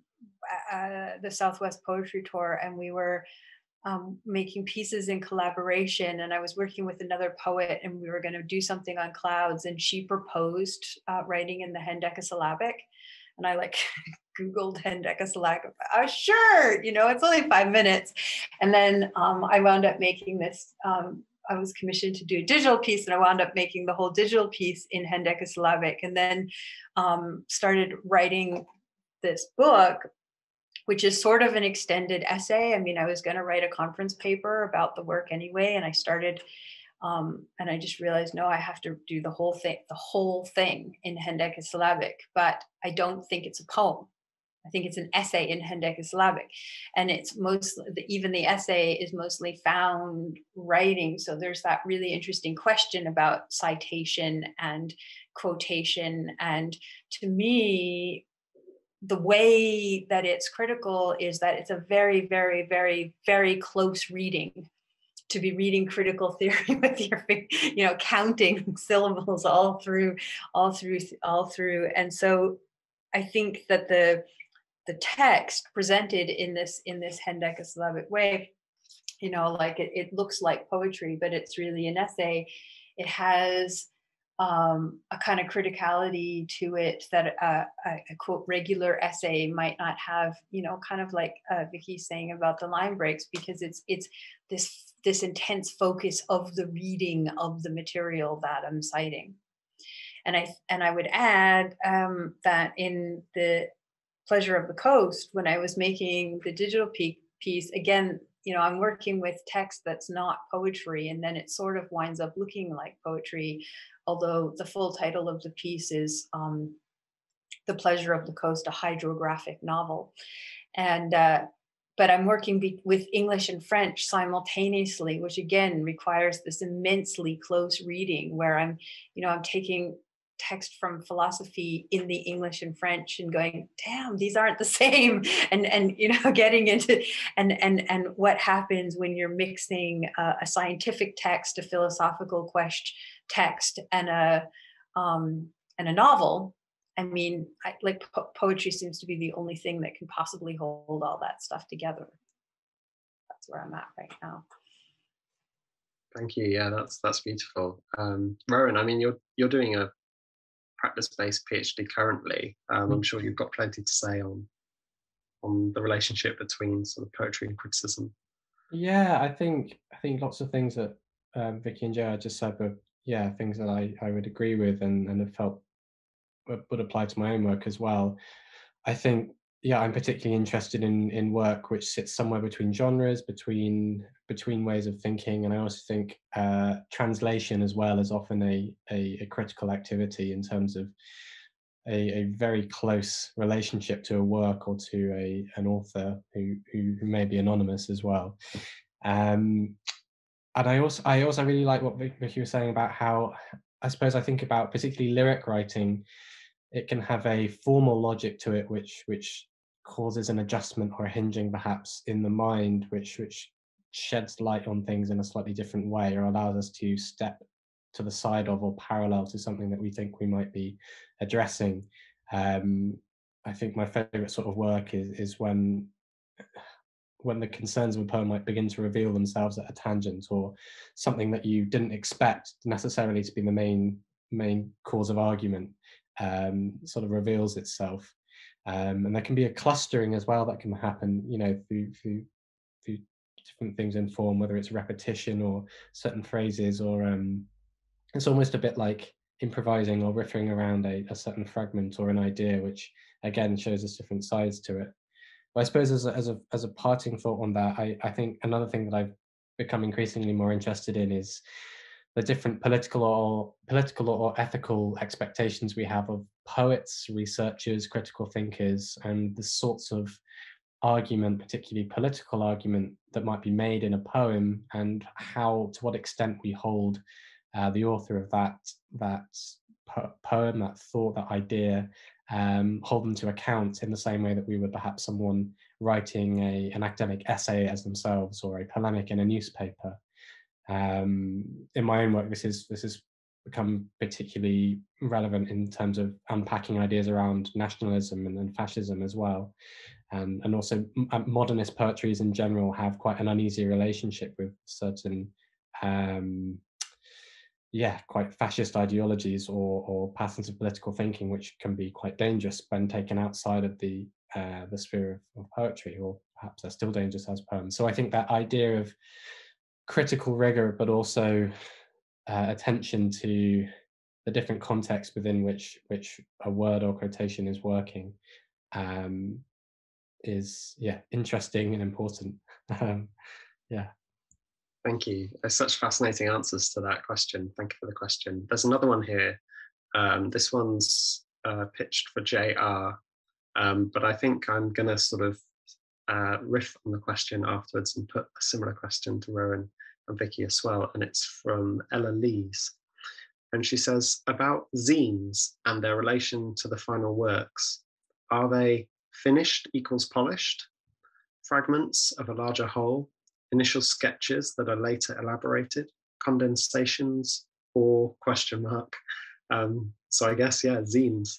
uh, the Southwest Poetry Tour, and we were um, making pieces in collaboration, and I was working with another poet, and we were going to do something on clouds, and she proposed uh, writing in the hendecasyllabic, and I like Googled hendecasyllabic. I was sure, you know, it's only five minutes. And then um, I wound up making this, um, I was commissioned to do a digital piece, and I wound up making the whole digital piece in hendecasyllabic, and then um, started writing this book, which is sort of an extended essay. I mean, I was going to write a conference paper about the work anyway, and I started, um, and I just realized, no, I have to do the whole thing, the whole thing in hendecasyllabic, but I don't think it's a poem. I think it's an essay in hendecasyllabic, and it's mostly, even the essay is mostly found writing. So there's that really interesting question about citation and quotation. And to me, the way that it's critical is that it's a very, very, very, very close reading. To be reading critical theory with your, you know, counting syllables all through, all through, all through. And so I think that the the text presented in this in this hendecasyllabic way, you know, like it, it looks like poetry, but it's really an essay. It has um, a kind of criticality to it that a, a, a quote regular essay might not have, you know, kind of like uh, Vicky's saying about the line breaks, because it's it's this this intense focus of the reading of the material that I'm citing. And I and I would add um, that in the Pleasure of the Coast, when I was making the digital piece, again, you know, I'm working with text that's not poetry, and then it sort of winds up looking like poetry, although the full title of the piece is um, The Pleasure of the Coast, a hydrographic novel. And uh, but I'm working be- with English and French simultaneously, which again requires this immensely close reading, where I'm, you know, I'm taking text from philosophy in the English and French and going, damn, these aren't the same. And, and, you know, getting into, and, and, and what happens when you're mixing uh, a scientific text, a philosophical question text, and a, um, and a novel. I mean, I, like po- poetry seems to be the only thing that can possibly hold all that stuff together. That's where I'm at right now. Thank you. Yeah, that's, that's beautiful. Um, Rowan, I mean, you're, you're doing a practice-based PhD currently. Um, I'm sure you've got plenty to say on on the relationship between sort of poetry and criticism. Yeah, I think I think lots of things that um, Vicky and Joe just said were, yeah, things that I, I would agree with and, and have felt would apply to my own work as well. I think, yeah, I'm particularly interested in in work which sits somewhere between genres, between between ways of thinking, and I also think uh, translation as well is often a, a a critical activity in terms of a, a very close relationship to a work or to a an author who who, who may be anonymous as well. Um, and I also I also really like what Vicky was saying about how, I suppose I think about particularly lyric writing. It can have a formal logic to it, which which causes an adjustment or a hinging perhaps in the mind, which which sheds light on things in a slightly different way, or allows us to step to the side of or parallel to something that we think we might be addressing. Um, I think my favorite sort of work is is when when the concerns of a poem might begin to reveal themselves at a tangent, or something that you didn't expect necessarily to be the main main cause of argument um, sort of reveals itself. Um, and there can be a clustering as well that can happen, you know, through, through, through different things in form, whether it's repetition or certain phrases, or um, it's almost a bit like improvising or riffing around a, a certain fragment or an idea, which again shows us different sides to it. But I suppose as a, as a, as a parting thought on that, I, I think another thing that I've become increasingly more interested in is the different political or political or ethical expectations we have of poets, researchers, critical thinkers, and the sorts of argument, particularly political argument, that might be made in a poem, and how, to what extent we hold uh, the author of that that po poem, that thought, that idea, um, hold them to account in the same way that we would perhaps someone writing a, an academic essay as themselves, or a polemic in a newspaper. Um, in my own work, this is this has become particularly relevant in terms of unpacking ideas around nationalism and, and fascism as well. Um, and also modernist poetries in general have quite an uneasy relationship with certain, um, yeah, quite fascist ideologies or, or patterns of political thinking, which can be quite dangerous when taken outside of the uh, the sphere of, of poetry, or perhaps they're still dangerous as poems. So I think that idea of critical rigor, but also uh, attention to the different contexts within which which a word or quotation is working, um, is yeah interesting and important. um, yeah. Thank you. There's such fascinating answers to that question. Thank you for the question. There's another one here. Um, this one's uh, pitched for J R, um, but I think I'm going to sort of uh, riff on the question afterwards and put a similar question to Rowan and Vicky as well. And it's from Ella Lees. And she says, about zines and their relation to the final works, are they finished equals polished, fragments of a larger whole, initial sketches that are later elaborated, condensations, or question mark? Um, so I guess, yeah, zines.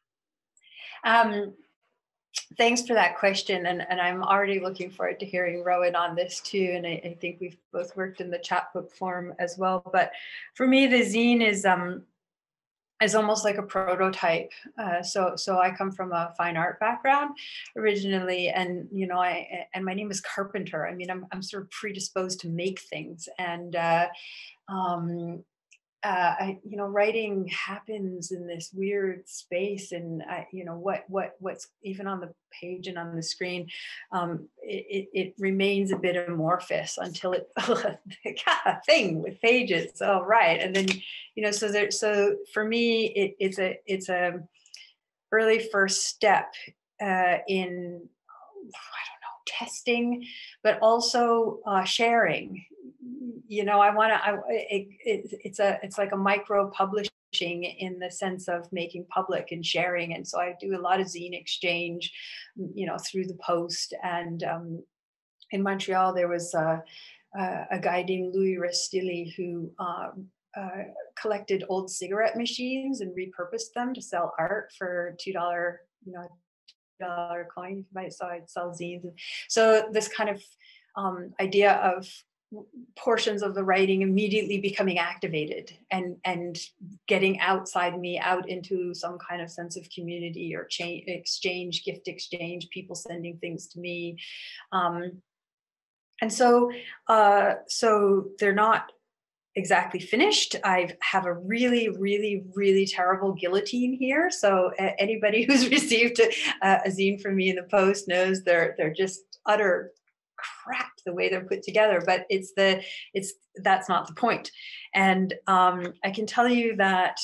Um, thanks for that question. And, and I'm already looking forward to hearing Rowan on this too. And I, I think we've both worked in the chapbook form as well. But for me, the zine is um, is almost like a prototype. Uh, so, so I come from a fine art background originally, and you know, I and my name is Carpenter. I mean, I'm I'm sort of predisposed to make things, and uh, um, uh, I, you know, writing happens in this weird space, and I, you know, what what what's even on the page and on the screen, um, it, it, it remains a bit amorphous until it got a thing with pages. Oh, right, and then you know, so there, so for me, it, it's a it's a early first step uh, in I don't know testing, but also uh, sharing. You know, I want to, I, it, it, it's a, it's like a micro publishing in the sense of making public and sharing. And so I do a lot of zine exchange, you know, through the post. And um, in Montreal, there was a, a guy named Louis Restili who um, uh, collected old cigarette machines and repurposed them to sell art for two dollars, you know, two dollar coin. So I'd sell zines. So this kind of um, idea of portions of the writing immediately becoming activated and and getting outside me out into some kind of sense of community or change, exchange, gift exchange, people sending things to me. Um, and so, uh, so they're not exactly finished. I have a really, really, really terrible guillotine here. So uh, anybody who's received a, a zine from me in the post knows they're they're just utter crap the way they're put together, but it's the it's that's not the point. And um, I can tell you that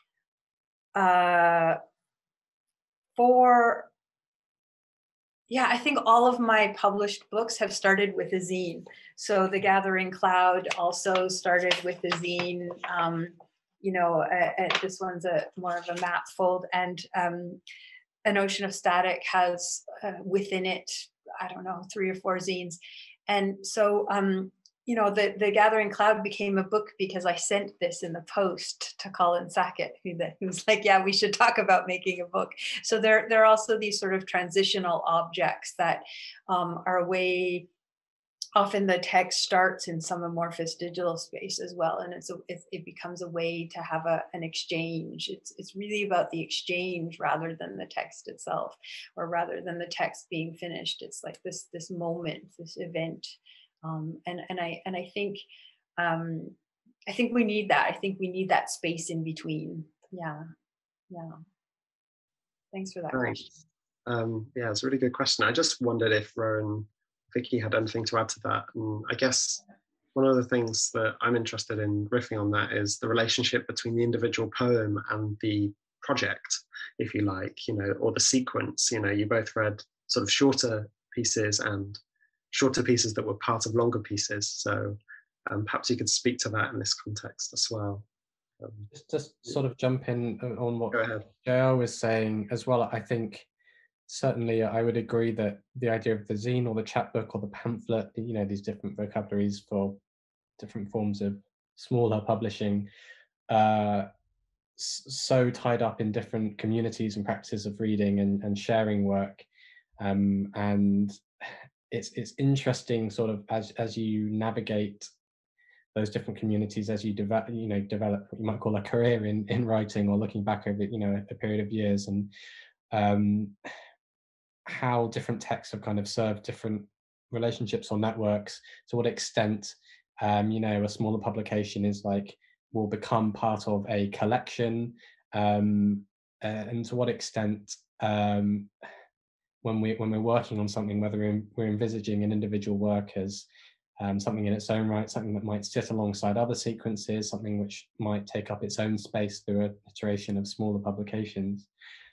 uh, for yeah, I think all of my published books have started with a zine. So The Gathering Cloud also started with a zine. Um, you know, uh, uh, this one's a more of a map fold, and um, An Ocean of Static has uh, within it, I don't know, three or four zines. And so, um, you know, the, the Gathering Cloud became a book because I sent this in the post to Colin Sackett, who, the, who was like, yeah, we should talk about making a book. So there, there are also these sort of transitional objects that um, are a way, often the text starts in some amorphous digital space as well. And it's a, it, it becomes a way to have a, an exchange. It's, it's really about the exchange rather than the text itself, or rather than the text being finished. It's like this, this moment, this event. Um, and, and I, and I think, um, I think we need that. I think we need that space in between. Yeah. Yeah. Thanks for that Thanks. question. Um, yeah, it's a really good question. I just wondered if Rowan, Vicky had anything to add to that. And I guess one of the things that I'm interested in riffing on that is the relationship between the individual poem and the project, if you like, you know, or the sequence. You know, you both read sort of shorter pieces and shorter pieces that were part of longer pieces. So um, perhaps you could speak to that in this context as well. Um, just, just sort of jump in on what J R was saying as well. I think certainly I would agree that the idea of the zine or the chapbook or the pamphlet, you know, these different vocabularies for different forms of smaller publishing, uh, so tied up in different communities and practices of reading and, and sharing work. Um, and it's it's interesting sort of as as you navigate those different communities, as you develop, you know, develop what you might call a career in, in writing, or looking back over, you know, a period of years, and um, how different texts have kind of served different relationships or networks, to what extent, um, you know, a smaller publication is like, will become part of a collection, um, uh, and to what extent, um, when we when we're working on something, whether we're, we're envisaging an individual work as um, something in its own right, something that might sit alongside other sequences, something which might take up its own space through an iteration of smaller publications.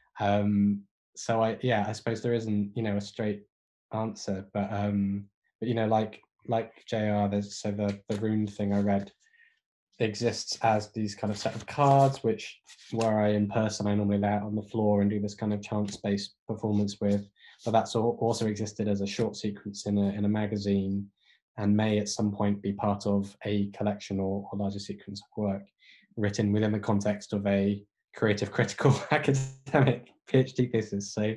Um, so I, yeah, I suppose there isn't, you know, a straight answer, but um, but you know, like like J R, there's so the the rune thing I read exists as these kind of set of cards, which where I in person I normally lay out on the floor and do this kind of chance-based performance with, but that's also existed as a short sequence in a in a magazine, and may at some point be part of a collection or, or larger sequence of work written within the context of a creative critical academic PhD thesis. So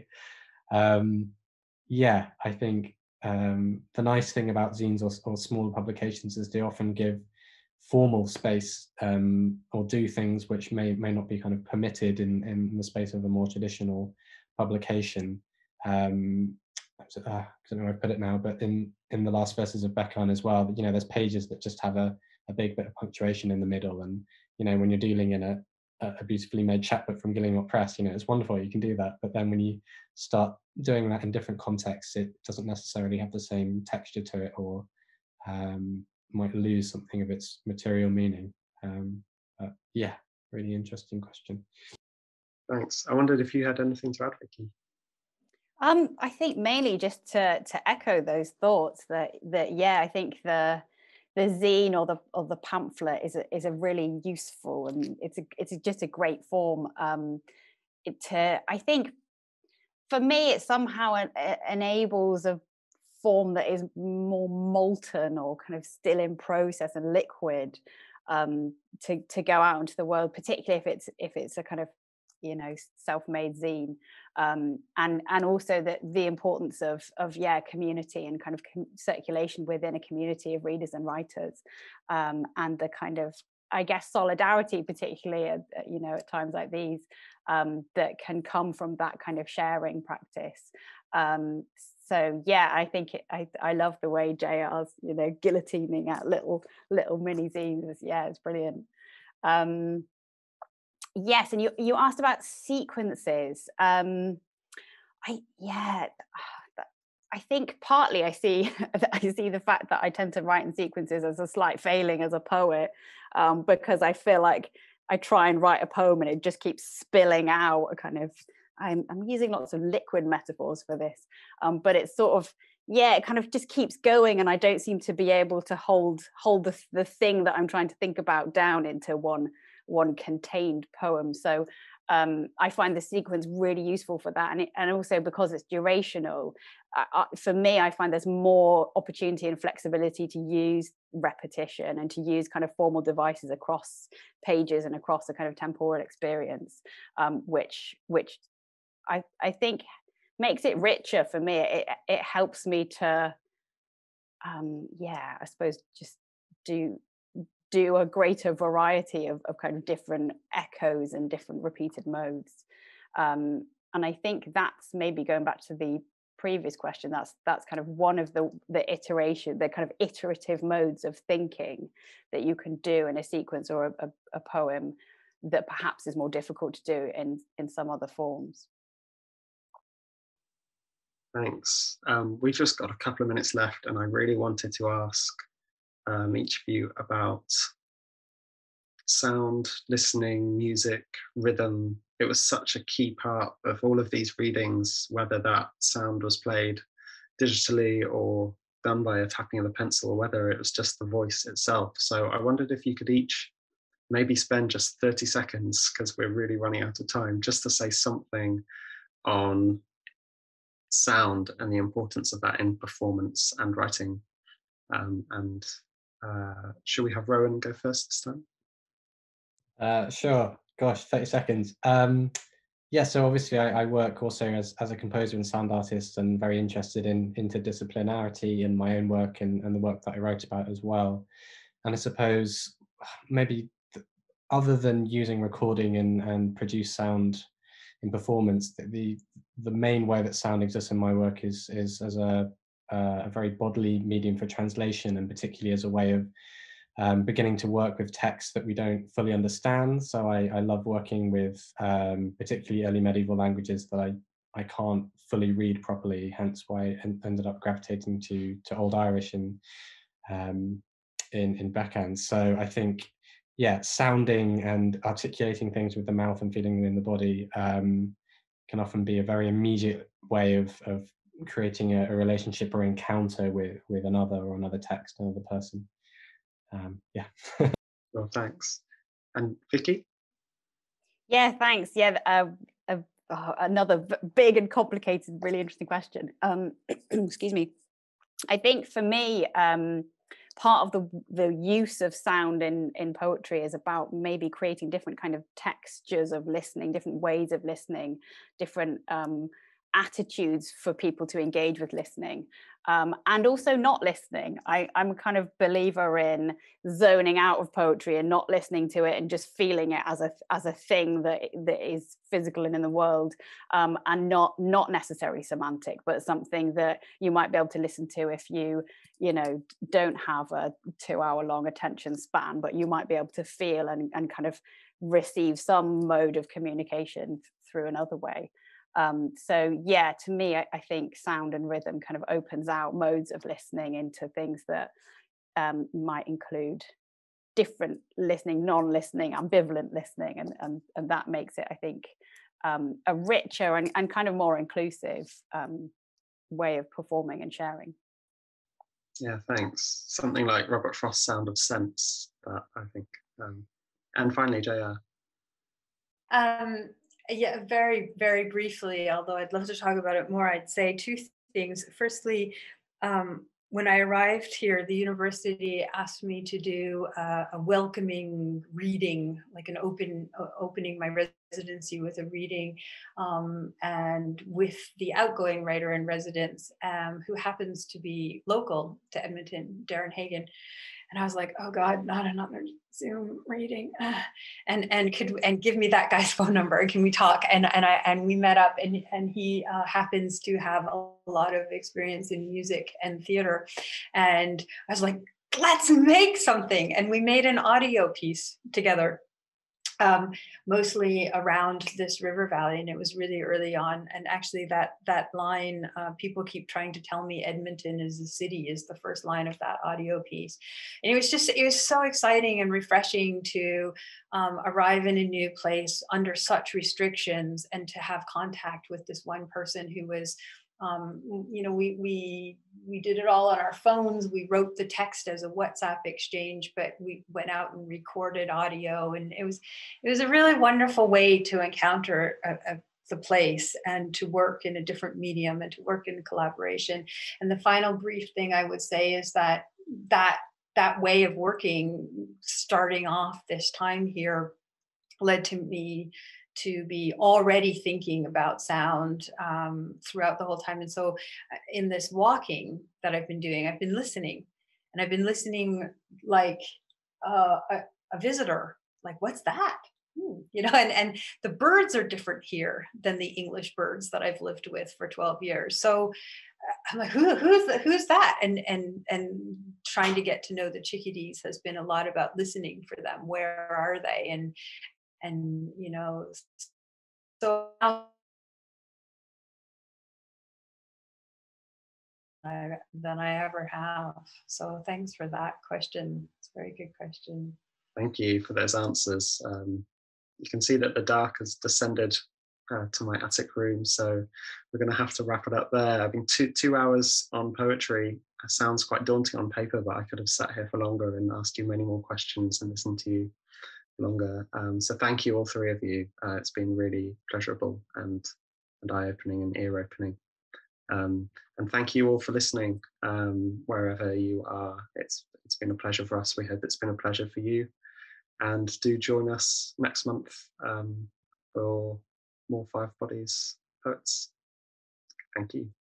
um, yeah, I think um, the nice thing about zines or, or smaller publications is they often give formal space, um, or do things which may may not be kind of permitted in, in the space of a more traditional publication. Um, uh, I don't know where I put it now, but in, in the last verses of Bekan as well, you know, there's pages that just have a, a big bit of punctuation in the middle. And, you know, when you're dealing in a, a beautifully made chapbook from Gillingham Press, you know, it's wonderful, you can do that. But then when you start doing that in different contexts, it doesn't necessarily have the same texture to it, or um, might lose something of its material meaning. Um, but yeah, really interesting question. Thanks. I wondered if you had anything to add, Vicky. Um, I think mainly just to to echo those thoughts that that yeah, I think the the zine or the or the pamphlet is a is a really useful, and it's a it's a, just a great form. Um, it to I think for me it somehow en enables a form that is more molten or kind of still in process and liquid, um, to to go out into the world, particularly if it's if it's a kind of, you know, self-made zine, um, and and also that the importance of of yeah community and kind of com circulation within a community of readers and writers, um, and the kind of, I guess, solidarity, particularly at, you know, at times like these, um, that can come from that kind of sharing practice. Um, so yeah, I think it, I I love the way J R's, you know, guillotining at little little mini zines. Yeah, it's brilliant. Um, Yes, and you you asked about sequences. Um, I yeah, I think partly I see I see the fact that I tend to write in sequences as a slight failing as a poet, um, because I feel like I try and write a poem and it just keeps spilling out a kind of. I'm I'm using lots of liquid metaphors for this, um, but it's sort of, yeah, it kind of just keeps going, and I don't seem to be able to hold hold the the thing that I'm trying to think about down into one. one contained poem. So um, I find the sequence really useful for that, and it, and also because it's durational, uh, for me I find there's more opportunity and flexibility to use repetition and to use kind of formal devices across pages and across a kind of temporal experience, um, which which I, I think makes it richer for me. It, it helps me to um, yeah, I suppose just do do a greater variety of, of kind of different echoes and different repeated modes. Um, and I think that's maybe going back to the previous question, that's that's kind of one of the, the iteration, the kind of iterative modes of thinking that you can do in a sequence or a, a, a poem that perhaps is more difficult to do in, in some other forms. Thanks. Um, we've just got a couple of minutes left, and I really wanted to ask um, each of you, about sound, listening, music, rhythm. It was such a key part of all of these readings, whether that sound was played digitally or done by a tapping of a pencil, or whether it was just the voice itself. So I wondered if you could each maybe spend just thirty seconds, because we're really running out of time, just to say something on sound and the importance of that in performance and writing. Um, and uh, should we have Rowan go first this time? Uh, sure. Gosh, thirty seconds. Um, yeah, so obviously I, I work also as, as a composer and sound artist, and very interested in interdisciplinarity in my own work and, and the work that I write about as well. And I suppose maybe th- other than using recording and, and produce sound in performance, the, the the main way that sound exists in my work is is as a uh, a very bodily medium for translation, and particularly as a way of um, beginning to work with texts that we don't fully understand. So I, I love working with um, particularly early medieval languages that I, I can't fully read properly, hence why I en- ended up gravitating to, to Old Irish and um, in, in backhand. So I think, yeah, sounding and articulating things with the mouth and feeling them in the body um, can often be a very immediate way of, of creating a, a relationship or encounter with, with another or another text, another person. Um, yeah. Well, thanks. And Vicky? Yeah, thanks. Yeah, uh, uh, oh, another v- big and complicated, really interesting question. Um, excuse me. I think for me, um, part of the the use of sound in in poetry is about maybe creating different kind of textures of listening, different ways of listening, different um, attitudes for people to engage with listening, um, and also not listening. I, I'm a kind of believer in zoning out of poetry and not listening to it and just feeling it as a as a thing that that is physical and in the world, um, and not not necessarily semantic, but something that you might be able to listen to if you you know don't have a two hour long attention span, but you might be able to feel and, and kind of receive some mode of communication through another way. Um, so yeah, to me, I, I think sound and rhythm kind of opens out modes of listening into things that um, might include different listening, non-listening, ambivalent listening, and and, and that makes it, I think, um, a richer and, and kind of more inclusive um, way of performing and sharing. Yeah, thanks. Something like Robert Frost's Sound of Sense, that I think. Um, and finally, J R. Um, yeah, very, very briefly, although I'd love to talk about it more, I'd say two things. Firstly, um, when I arrived here, the university asked me to do uh, a welcoming reading, like an open uh, opening my residency with a reading, um, and with the outgoing writer in residence, um, who happens to be local to Edmonton, Darren Hagen. And I was like, oh God, not another Zoom reading. And and could and give me that guy's phone number. Can we talk? And and I and we met up, and and he uh, happens to have a lot of experience in music and theater. And I was like, let's make something. And we made an audio piece together. Um, mostly around this river valley, and it was really early on. And actually, that that line, uh, people keep trying to tell me Edmonton is the city, is the first line of that audio piece. And it was just, it was so exciting and refreshing to um, arrive in a new place under such restrictions, and to have contact with this one person who was. Um, you know, we we we did it all on our phones. We wrote the text as a WhatsApp exchange, but we went out and recorded audio, and it was it was a really wonderful way to encounter a, a, the place, and to work in a different medium, and to work in collaboration. And the final brief thing I would say is that that that way of working, starting off this time here, led to me to be already thinking about sound um, throughout the whole time. And so in this walking that I've been doing, I've been listening, and I've been listening like uh, a, a visitor, like, what's that? Hmm. You know, and, and the birds are different here than the English birds that I've lived with for twelve years. So I'm like, Who, who's the, who's that? And and and trying to get to know the chickadees has been a lot about listening for them. Where are they? And and you know, so I than I ever have. So thanks for that question. It's a very good question. Thank you for those answers. Um, you can see that the dark has descended uh, to my attic room, so we're going to have to wrap it up there. I mean, two two hours on poetry sounds quite daunting on paper, but I could have sat here for longer and asked you many more questions and listened to you longer. Um, so thank you, all three of you. Uh, it's been really pleasurable and and eye-opening and ear-opening. Um, and thank you all for listening, um, wherever you are. It's it's been a pleasure for us. We hope it's been a pleasure for you. And do join us next month um, for more Five Bodies Poets. Thank you.